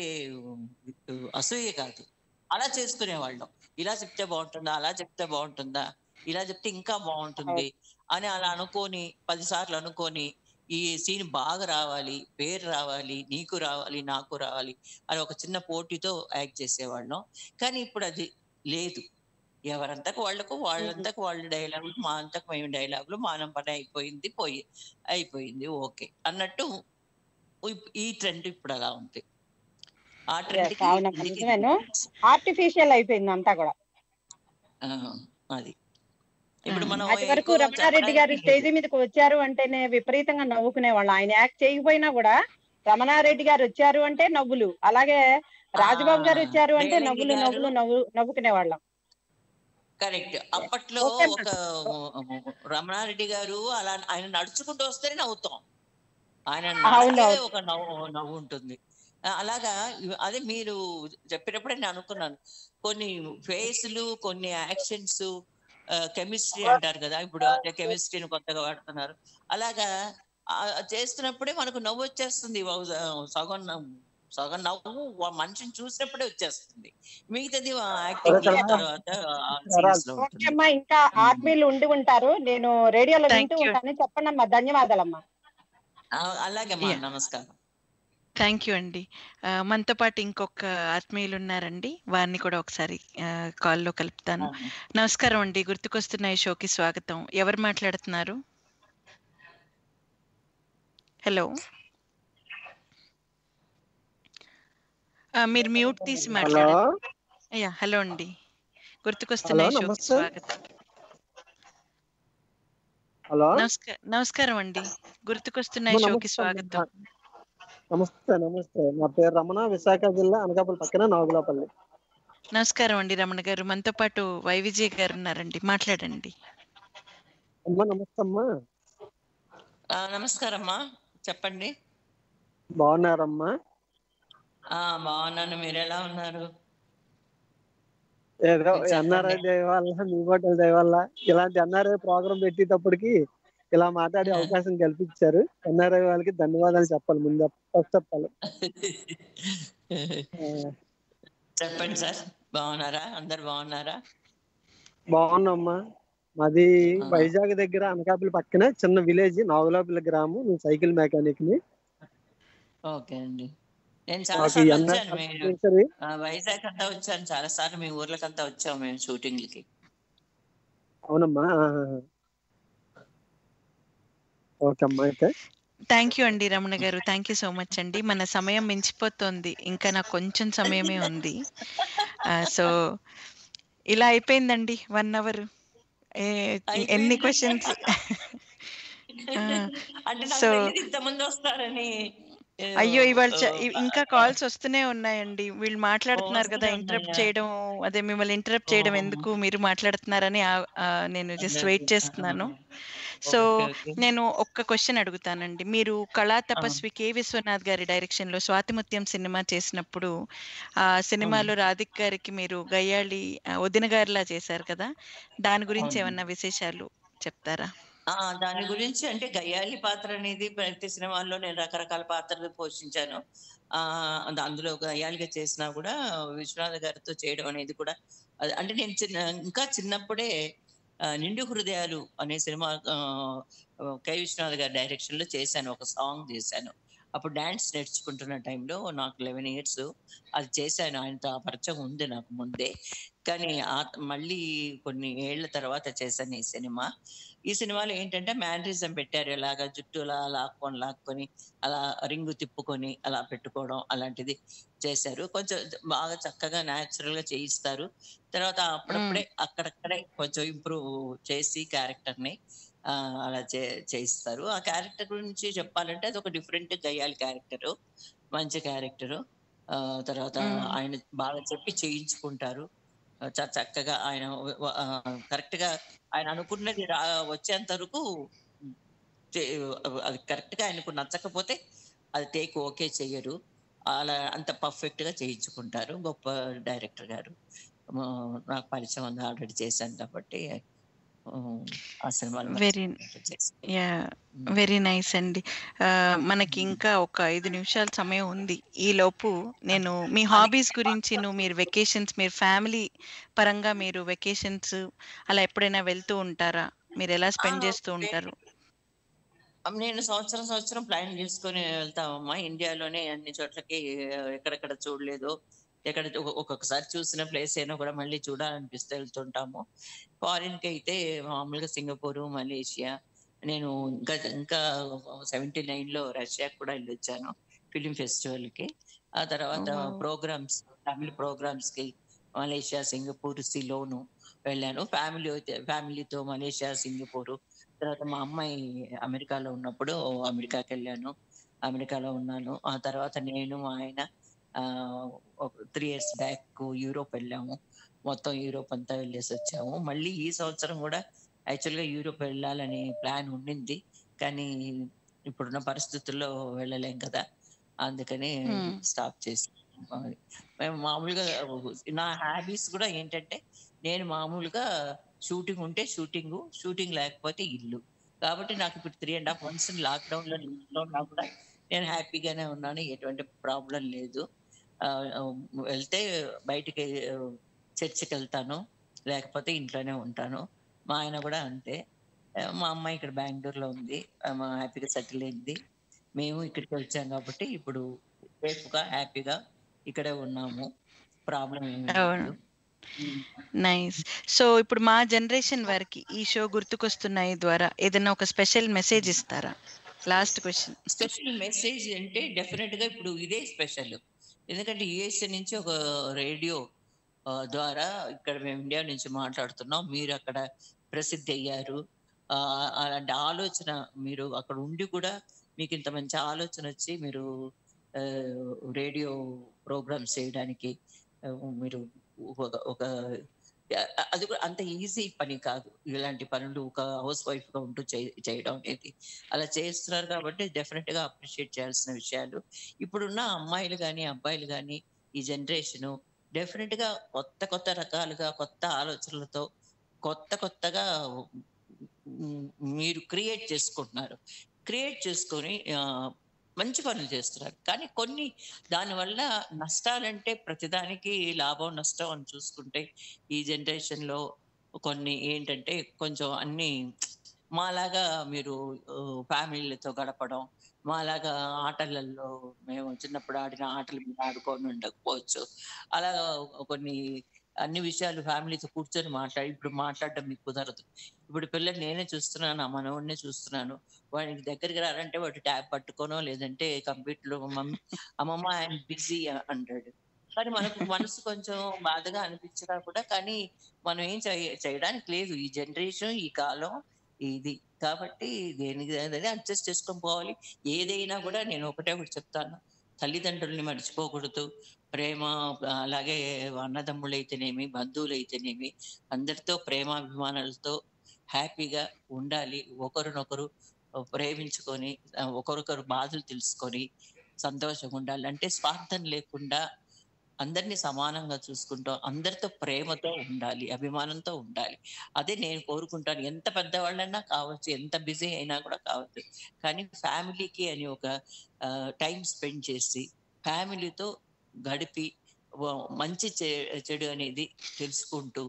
అసూయ కాదు, అలా చేసుకునే వాళ్ళం. ఇలా చెప్తే బాగుంటుందా, అలా చెప్తే బాగుంటుందా, ఇలా చెప్తే ఇంకా బాగుంటుంది అని అలా అనుకొని పదిసార్లు అనుకొని ఈ సీన్ బాగా రావాలి, పేరు రావాలి, నీకు రావాలి, నాకు రావాలి అని ఒక చిన్న పోటీతో యాక్ట్ చేసేవాళ్ళం. కానీ ఇప్పుడు అది లేదు. ఎవరంతకు వాళ్లకు వాళ్ళంతకు వాళ్ళు డైలాగులు, మా అంతకు మేము డైలాగులు, మానం పని అయిపోయింది, పోయి అయిపోయింది ఓకే అన్నట్టు ఈ ట్రెండ్ ఇప్పుడు అలా ఉంది. ఆ ట్రెండ్ ఆర్టిఫిషియల్ అయిపోయింది అంతా కూడా. అది ఇప్పుడు మనం అది వరకు రమణారెడ్డి గారు స్టేజ్ మీదకి వచ్చారు అంటేనే విపరీతంగా నవ్వుకునే వాళ్ళు. ఆయన యాక్ట్ చేయకపోయినా కూడా రమణారెడ్డి గారు వచ్చారు అంటే నవ్వులు, అలాగే రాజబాబు గారు వచ్చారు అంటే నవ్వులు నవ్వులు నవ్వు నవ్వుకునే వాళ్ళం. కరెక్ట్. అప్పట్లో ఒక రమణారెడ్డి గారు అలా ఆయన నడుచుకుంటూ వస్తేనే నవ్వుతాం, ఆయన ఒక నవ్వు నవ్వు ఉంటుంది. అలాగా అదే మీరు చెప్పినప్పుడే నేను అనుకున్నాను, కొన్ని ఫేస్లు, కొన్ని యాక్షన్స్, కెమిస్ట్రీ అంటారు కదా, ఇప్పుడు అదే కెమిస్ట్రీని కొత్తగా వాడుతున్నారు. అలాగా చేస్తున్నప్పుడే మనకు నవ్వు వచ్చేస్తుంది. సగం సగం నవ్వు మనిషిని చూసినప్పుడే వచ్చేస్తుంది, మిగతాది యాక్టింగ్ తర్వాత. ఇంకా ఆత్మీయులు ఉండి ఉంటారు, నేను రేడియోలో వింటూ ఉంటాను, చెప్పండి అమ్మా. ధన్యవాదాలమ్మా. అలాగే, నమస్కారం. థ్యాంక్ యూ అండి. మనతో పాటు ఇంకొక ఆత్మీయులు ఉన్నారండి, వారిని కూడా ఒకసారి కాల్లో కలుపుతాను. నమస్కారం అండి, గుర్తుకొస్తున్న ఈ షోకి స్వాగతం. ఎవరు మాట్లాడుతున్నారు? హలో, మీరు మ్యూట్ తీసి మాట్లాడారు. అయ్యా, హలో అండి, గుర్తుకొస్తున్న ఈ షోకి స్వాగతం. నమస్కారం అండి, గుర్తుకొస్తున్న ఈ షోకి స్వాగతం. నమస్తే నమస్తే నా పేరు రమణ, విశాఖ జిల్లా అనకాపల్లి పక్కన నాగులాపల్లి. నమస్కారం అండి రమణ గారు. మనతో పాటు వై విజయ్ గారు ఉన్నారండి, మాట్లాడండి. అమ్మా నమస్తే అమ్మా. నమస్కారమ్మా, చెప్పండి. బాగున్నారమ్మా? బాగున్నాను, మీరు ఎలా ఉన్నారు? ఏదో మీరు ఎన్ఆర్ఐ చెప్పండి. దయ వల్ల, మీ హోటల్ దయ వల్ల ఇలాంటి ఎన్ఆర్ఐ ప్రోగ్రామ్ పెట్టేటప్పటికి ఇలా మాట్లాడే ఆ. అవకాశం కల్పించారు. ఎన్ఆర్ఐ వాళ్ళకి ధన్యవాదాలు చెప్పాలి ముందు ఫస్ట్ చెప్పాలి. ఆ, చెప్పండి సార్, బాగున్నారా? అందరు బాగున్నారా? బాగున్నామ్మా. మాది ఆ, వైజాగ్ దగ్గర అనకాపల్లి పక్కనే చిన్న విలేజ్ నాగులాపల్లి గ్రామం. నేను సైకిల్ మెకానిక్ ని. ఓకే అండి. నేను చాలా మాకు సార్లు ఎన్ఆర్ వచ్చాను. మీరు ఆర్గనైజేషన్ ఆ, వైజాగ్ అంతా వచ్చాను చాలా సార్లు. మీ ఊర్లకంతా వచ్చాము మేము షూటింగ్లకి. అవునమ్మా. ఆహా. ఓకే అమ్మా. అయితే థ్యాంక్ యూ అండి రమణ గారు. థ్యాంక్ యూ సో మచ్ అండి. మన సమయం మించిపోతోంది. ఇంకా నాకు కొంచెం సమయమే ఉంది. సో ఇలా అయిపోయిందండి వన్ అవర్. ఎన్ని అయిపోయింది. క్వశ్చన్స్. అంటే నాకు సో తెలియదు ఇంతమంది వస్తారని. ఏ, అయ్యో ఇవాళ ఓ, చ- ఇ- ఇంకా కాల్స్ వస్తూనే ఉన్నాయండి. వీళ్ళు ఓ, మాట్లాడుతున్నారు కదా, వస్తూనే ఇంటరప్ట్ ఉన్నాయా? చేయడం, అదే మిమ్మల్ని ఇంటరప్ట్ ఓ, చేయడం ఎందుకు, మీరు మాట్లాడుతున్నారని ఆ- ఆ, నేను జస్ట్ వెయిట్ చేస్తున్నాను. So okay okay. నేను ఒక్క క్వశ్చన్ అడుగుతానండి. మీరు కళా ఆ, తపస్వి కె విశ్వనాథ్ గారి డైరెక్షన్ లో స్వాతిముత్యం సినిమా చేసినప్పుడు ఆ సినిమాలో రాధిక్ గారికి మీరు గయ్యాళి ఆ, వదిన గారిలా చేశారు కదా, దాని గురించి అవును. ఏమన్నా విశేషాలు చెప్తారా? ఆ దాని గురించి అంటే గయ్యాళి పాత్ర అనేది ప్రతి సినిమాల్లో నేను రకరకాల పాత్రలు పోషించాను. ఆ అంద- అందులో గయ్యాళిగా చేసినా కూడా విశ్వనాథ్ గారితో చేయడం అనేది కూడా అది- అంటే నేను చిన్న ఇంకా చిన్నప్పుడే ఆ, నిండు హృదయాలు అనే సినిమా ఆ, కె విశ్వనాథ్ గారి డైరెక్షన్ లో చేశాను. ఒక సాంగ్ చేశాను. అప్పుడు డాన్స్ నేర్చుకుంటున్న టైంలో నాకు లెవెన్ ఇయర్స్ అది చేశాను. ఆయనతో ఆ పరిచయం ఉంది నాకు ముందే. కానీ ఆ మళ్ళీ కొన్ని ఏళ్ల తర్వాత చేశాను ఈ సినిమా. ఈ సినిమాలో ఏంటంటే మ్యానరిజం పెట్టారు. ఇలాగా జుట్టు అలా లాక్కొని లాక్కొని అలా రింగు తిప్పుకొని అలా పెట్టుకోవడం అలాంటిది చేశారు. కొంచెం బాగా చక్కగా న్యాచురల్ గా చేయిస్తారు. తర్వాత మ్మ్. అప్పుడప్పుడే అక్కడక్కడే కొంచెం ఇంప్రూవ్ చేసి క్యారెక్టర్ ని ఆ, అలా చే చేయిస్తారు. ఆ క్యారెక్టర్ గురించి చెప్పాలంటే అది ఒక డిఫరెంట్ గయ్యాలి క్యారెక్టర్, మంచి క్యారెక్టర్. తర్వాత మ్మ్. ఆయన బాగా చెప్పి చేయించుకుంటారు. ఆ, చాలా చక్కగా ఆయన కరెక్ట్ గా ఆయన అనుకున్నది రా వచ్చేంత వరకు చే- అది కరెక్ట్ గా ఆయనకు నచ్చకపోతే అది టేక్ ఓకే చెయ్యరు. అలా అంత పర్ఫెక్ట్ గా చేయించుకుంటారు. గొప్ప డైరెక్టర్ గారు. ఆ, నాకు పరిచయం ఉంది, ఆల్రెడీ చేశాను కాబట్టి ఆ, ఆ సినిమాలో వెరీ చేశాను. యా వెరీ నైస్ అండి. ఆ, మనకి ఇంకా ఒక ఐదు నిమిషాల సమయం ఉంది. ఈ లోపు నేను మీ అది హాబీస్ గురించి, నువ్వు మీరు వెకేషన్స్, మీరు ఫ్యామిలీ పరంగా మీరు వెకేషన్స్ అలా ఎప్పుడైనా వెళ్తూ ఉంటారా? మీరు ఎలా ఆ, స్పెండ్ చేస్తూ ఉంటారు? నేను సంవత్సరం సంవత్సరం ప్లాన్ చేసుకొని వెళ్తామమ్మా. ఇండియాలోనే అన్ని చోట్లకి ఆ, ఎక్కడెక్కడ చూడలేదు, ఎక్కడ ఒ- ఒక్కొక్కసారి చూసిన ప్లేస్ అయినా కూడా మళ్ళీ చూడాలనిపిస్తే వెళ్తుంటాము. ఫారిన్ కి అయితే మామూలుగా సింగపూర్, మలేషియా. నేను ఇంకా ఇంకా సెవెంటీ నైన్ లో రష్యాకి కూడా వెళ్ళి వచ్చాను ఫిలిం ఫెస్టివల్ కి. ఆ తర్వాత వావ్. ప్రోగ్రామ్స్, తమిళ ప్రోగ్రామ్స్ కి మలేషియా, సింగపూర్, సిలోను వెళ్ళాను. ఫ్యామిలీ ఫ్యామిలీతో మలేషియా, సింగపూర్. తర్వాత మా అమ్మాయి అమెరికాలో ఉన్నప్పుడు అమెరికాకి వెళ్ళాను, అమెరికాలో ఉన్నాను. ఆ తర్వాత నేను మా ఆయన ఆ ఒక త్రీ ఇయర్స్ బ్యాక్ యూరోప్ వెళ్ళాము. మొత్తం యూరోప్ అంతా వెళ్ళేసి వచ్చాము. మళ్ళీ ఈ సంవత్సరం కూడా యాక్చువల్ గా యూరోప్ వెళ్ళాలని ప్లాన్ ఉండింది, కానీ ఇప్పుడున్న పరిస్థితుల్లో వెళ్ళలేం కదా, అందుకని మ్మ్. స్టాప్ చేసి మేము మామూలుగా నా హ్యాబీస్ కూడా ఏంటంటే నేను మామూలుగా షూటింగ్ ఉంటే షూటింగ్, షూటింగ్ లేకపోతే ఇల్లు. కాబట్టి నాకు ఇప్పుడు three and half months lockdown లో ఇంట్లో ఉన్నా కూడా నేను హ్యాపీగానే ఉన్నాను, ఎటువంటి ప్రాబ్లం లేదు. ఆ, ఆ, వెళ్తే బయటికి ఆ, చర్చికి వెళ్తాను, లేకపోతే ఇంట్లోనే ఉంటాను. మా ఆయన కూడా అంతే. ఆ, మా అమ్మాయి ఇక్కడ బెంగళూరులో ఉంది, ఆమె హ్యాపీగా సెటిల్ అయింది. మేము ఇక్కడికి వచ్చాం కాబట్టి ఇప్పుడు సేఫ్ గా హ్యాపీగా ఇక్కడే ఉన్నాము. ప్రాబ్లం ఏమీ అవును. లేదు. ఉమ్. నైస్. సో ఇప్పుడు మా జనరేషన్ వారికి ఈ షో గుర్తుకొస్తున్నాయి ద్వారా ఏదైనా ఒక స్పెషల్ మెసేజ్ ఇస్తారా? Last question. స్పెషల్ మెసేజ్ అంటే డెఫినెట్ గా ఇప్పుడు ఇదే స్పెషల్. ఎందుకంటే యుఎస్ఏ నుంచి ఒక రేడియో ఆ, ద్వారా ఇక్కడ మేము ఇండియా నుంచి మాట్లాడుతున్నాం, మీరు అక్కడ ప్రసిద్ధి అయ్యారు. ఆ, అలాంటి ఆలోచన మీరు అక్కడ ఉండి కూడా మీకు ఇంత మంచి ఆలోచన వచ్చి మీరు రేడియో ప్రోగ్రామ్స్ చేయడానికి ఆ, మీరు ఒక ఒక ఆ, అది కూడా అంత ఈజీ పని కాదు. ఇలాంటి పనులు ఒక హౌస్ వైఫ్ గా ఉంటూ చే- చేయడం అనేది అలా చేస్తున్నారు కాబట్టి డెఫినెట్ గా అప్రిషియేట్ చేయాల్సిన విషయాలు. ఇప్పుడున్న అమ్మాయిలు కానీ అబ్బాయిలు కానీ ఈ జనరేషన్ డెఫినెట్ గా కొత్త కొత్త రకాలుగా కొత్త ఆలోచనలతో కొత్త కొత్తగా మ్, మీరు క్రియేట్ చేసుకుంటున్నారు. క్రియేట్ చేసుకొని ఆ, మంచి పనులు చేస్తున్నారు. కానీ కొన్ని దానివల్ల నష్టాలంటే ప్రతిదానికి లాభం నష్టం అని చూసుకుంటే ఈ జనరేషన్ లో కొన్ని ఏంటంటే కొంచెం అన్ని మాలాగా మీరు ఫ్యామిలీలతో గడపడం, మాలాగా ఆటలలో మేము చిన్నప్పుడు ఆడిన ఆటలు మీరు ఆడుకొని ఉండకపోవచ్చు. అలా కొన్ని అన్ని విషయాలు ఫ్యామిలీతో కూర్చొని మాట్లాడి ఇప్పుడు మాట్లాడడం మీకు కుదరదు. ఇప్పుడు పిల్లలు నేనే చూస్తున్నాను, నా మనవడినే చూస్తున్నాను. వాడికి దగ్గరికి రాలంటే వాడు ట్యాబ్ పట్టుకోనో లేదంటే కంప్యూటర్ మమ్మీ అమ్మమ్మ ఆయన బిజీ అంటాడు. కానీ మనకు మనసు కొంచెం బాధగా అనిపించినా కూడా కానీ మనం ఏం చేయ చేయడానికి లేదు. ఈ జనరేషన్, ఈ కాలం ఇది కాబట్టి దేనికి అడ్జస్ట్ చేసుకొని పోవాలి. ఏదైనా కూడా నేను ఒకటే ఒకటి చెప్తాను, తల్లిదండ్రుల్ని మర్చిపోకూడదు. ప్రేమ అలాగే అన్నదమ్ములు అయితేనేమి, బంధువులు అయితేనేమి అందరితో ప్రేమాభిమానాలతో హ్యాపీగా ఉండాలి. ఒకరినొకరు ప్రేమించుకొని ఒకరికొకరు బాధలు తెలుసుకొని సంతోషంగా ఉండాలి. అంటే స్వార్థం లేకుండా అందరినీ సమానంగా చూసుకుంటూ అందరితో ప్రేమతో ఉండాలి, అభిమానంతో ఉండాలి. అదే నేను కోరుకుంటాను. ఎంత పెద్దవాళ్ళైనా కావచ్చు, ఎంత బిజీ అయినా కూడా కావచ్చు, కానీ ఫ్యామిలీకి అని ఒక టైం స్పెండ్ చేసి ఫ్యామిలీతో గడిపి మంచి చెడు అనేది తెలుసుకుంటూ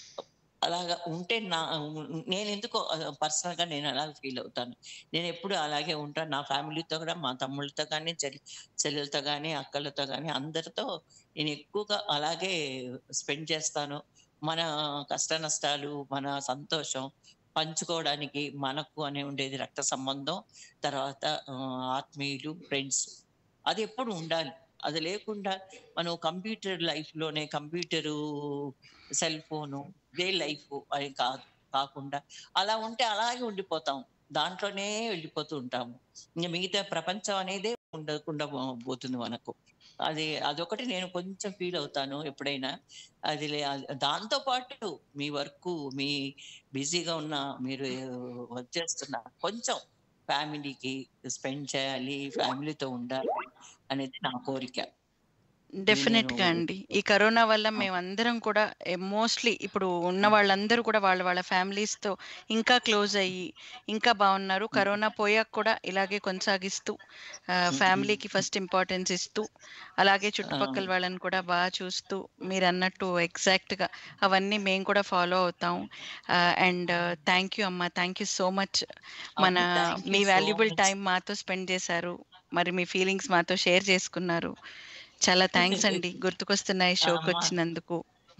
అలాగా ఉంటే నా నేను ఎందుకో పర్సనల్ గా నేను అలాగే ఫీల్ అవుతాను. నేను ఎప్పుడు అలాగే ఉంటాను. నా ఫ్యామిలీతో కూడా, మా తమ్ముళ్ళతో కానీ, చెల్లి చెల్లెలతో కానీ, అక్కలతో కానీ అందరితో నేను ఎక్కువగా అలాగే స్పెండ్ చేస్తాను. మన కష్ట నష్టాలు, మన సంతోషం పంచుకోవడానికి మనకు అనే ఉండేది రక్త సంబంధం, తర్వాత ఆత్మీయులు, ఫ్రెండ్స్, అది ఎప్పుడు ఉండాలి. అది లేకుండా మనం కంప్యూటర్ లైఫ్ లోనే కంప్యూటరు, సెల్ ఫోను ఇదే లైఫ్ అని కాదు కాకుండా అలా ఉంటే అలాగే ఉండిపోతాం, దాంట్లోనే వెళ్ళిపోతూ ఉంటాము. ఇంకా మిగతా ప్రపంచం అనేదే ఉండకుండా పోతుంది మనకు. అది అదొకటి నేను కొంచెం ఫీల్ అవుతాను ఎప్పుడైనా. అది దాంతో పాటు మీ వర్క్, మీ బిజీగా ఉన్న మీరు వర్క్ చేస్తున్న కొంచెం ఫ్యామిలీకి స్పెండ్ చేయాలి, ఫ్యామిలీతో ఉండాలి అనేది నా కోరిక. డెఫినెట్ గా అండి. ఈ కరోనా వల్ల మేమందరం కూడా మోస్ట్లీ ఇప్పుడు ఉన్న వాళ్ళందరూ కూడా వాళ్ళ వాళ్ళ ఫ్యామిలీస్ తో ఇంకా క్లోజ్ అయ్యి ఇంకా బాగున్నారు. కరోనా పోయాక కూడా ఇలాగే కొనసాగిస్తూ ఫ్యామిలీకి ఫస్ట్ ఇంపార్టెన్స్ ఇస్తూ అలాగే చుట్టుపక్కల వాళ్ళని కూడా బాగా చూస్తూ మీరు అన్నట్టు ఎగ్జాక్ట్ గా అవన్నీ మేము కూడా ఫాలో అవుతాం. అండ్ థ్యాంక్ యూ అమ్మా, థ్యాంక్ యూ సో మచ్. మన మీ వాల్యుబుల్ టైం మాతో స్పెండ్ చేశారు, మరి మీ ఫీలింగ్స్ మాతో షేర్ చేసుకున్నారు. చాలా థ్యాంక్స్ అండి, గుర్తుకొస్తున్నాయి షోకి వచ్చినందుకు.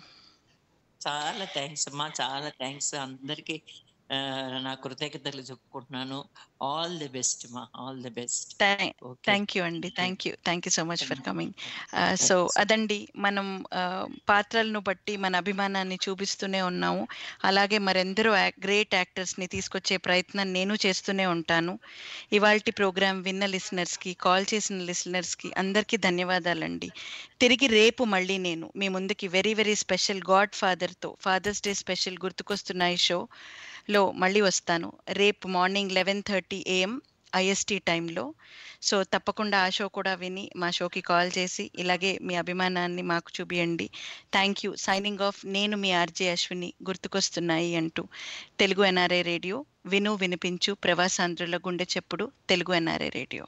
చాలా థ్యాంక్స్ అమ్మా, చాలా థ్యాంక్స్. అందరికి నా కృతజ్ఞతలు చెప్పుకుంటున్నాను. ఆల్ ది బెస్ట్ మా, all the best. Thank you అండి, thank you thank you so much for coming. So అదండి, మనం పాత్రలను బట్టి మన అభిమానాన్ని చూపిస్తూనే ఉన్నాము. అలాగే మరెందరో గ్రేట్ యాక్టర్స్ని తీసుకొచ్చే ప్రయత్నం నేను చేస్తూనే ఉంటాను. ఇవాల్టి ప్రోగ్రామ్ విన్న లిసనర్స్కి, కాల్ చేసిన లిసనర్స్కి అందరికీ ధన్యవాదాలండి. తిరిగి రేపు మళ్ళీ నేను మీ ముందుకి వెరీ వెరీ స్పెషల్ గాడ్ ఫాదర్తో ఫాదర్స్ డే స్పెషల్ గుర్తుకొస్తున్నాయి షోలో మళ్ళీ వస్తాను. రేపు morning eleven thirty AM IST టైంలో. సో తప్పకుండా ఆ షో కూడా విని మా షోకి కాల్ చేసి ఇలాగే మీ అభిమానాన్ని మాకు చూపియండి. Thank you. సైనింగ్ ఆఫ్, నేను మీ ఆర్జే అశ్విని. గుర్తుకొస్తున్నాయి అంటూ తెలుగు ఎన్ఆర్ఐ రేడియో విను వినిపించు ప్రవాసాంధ్రుల గుండె చెప్పుడు తెలుగు ఎన్ఆర్ఐ రేడియో.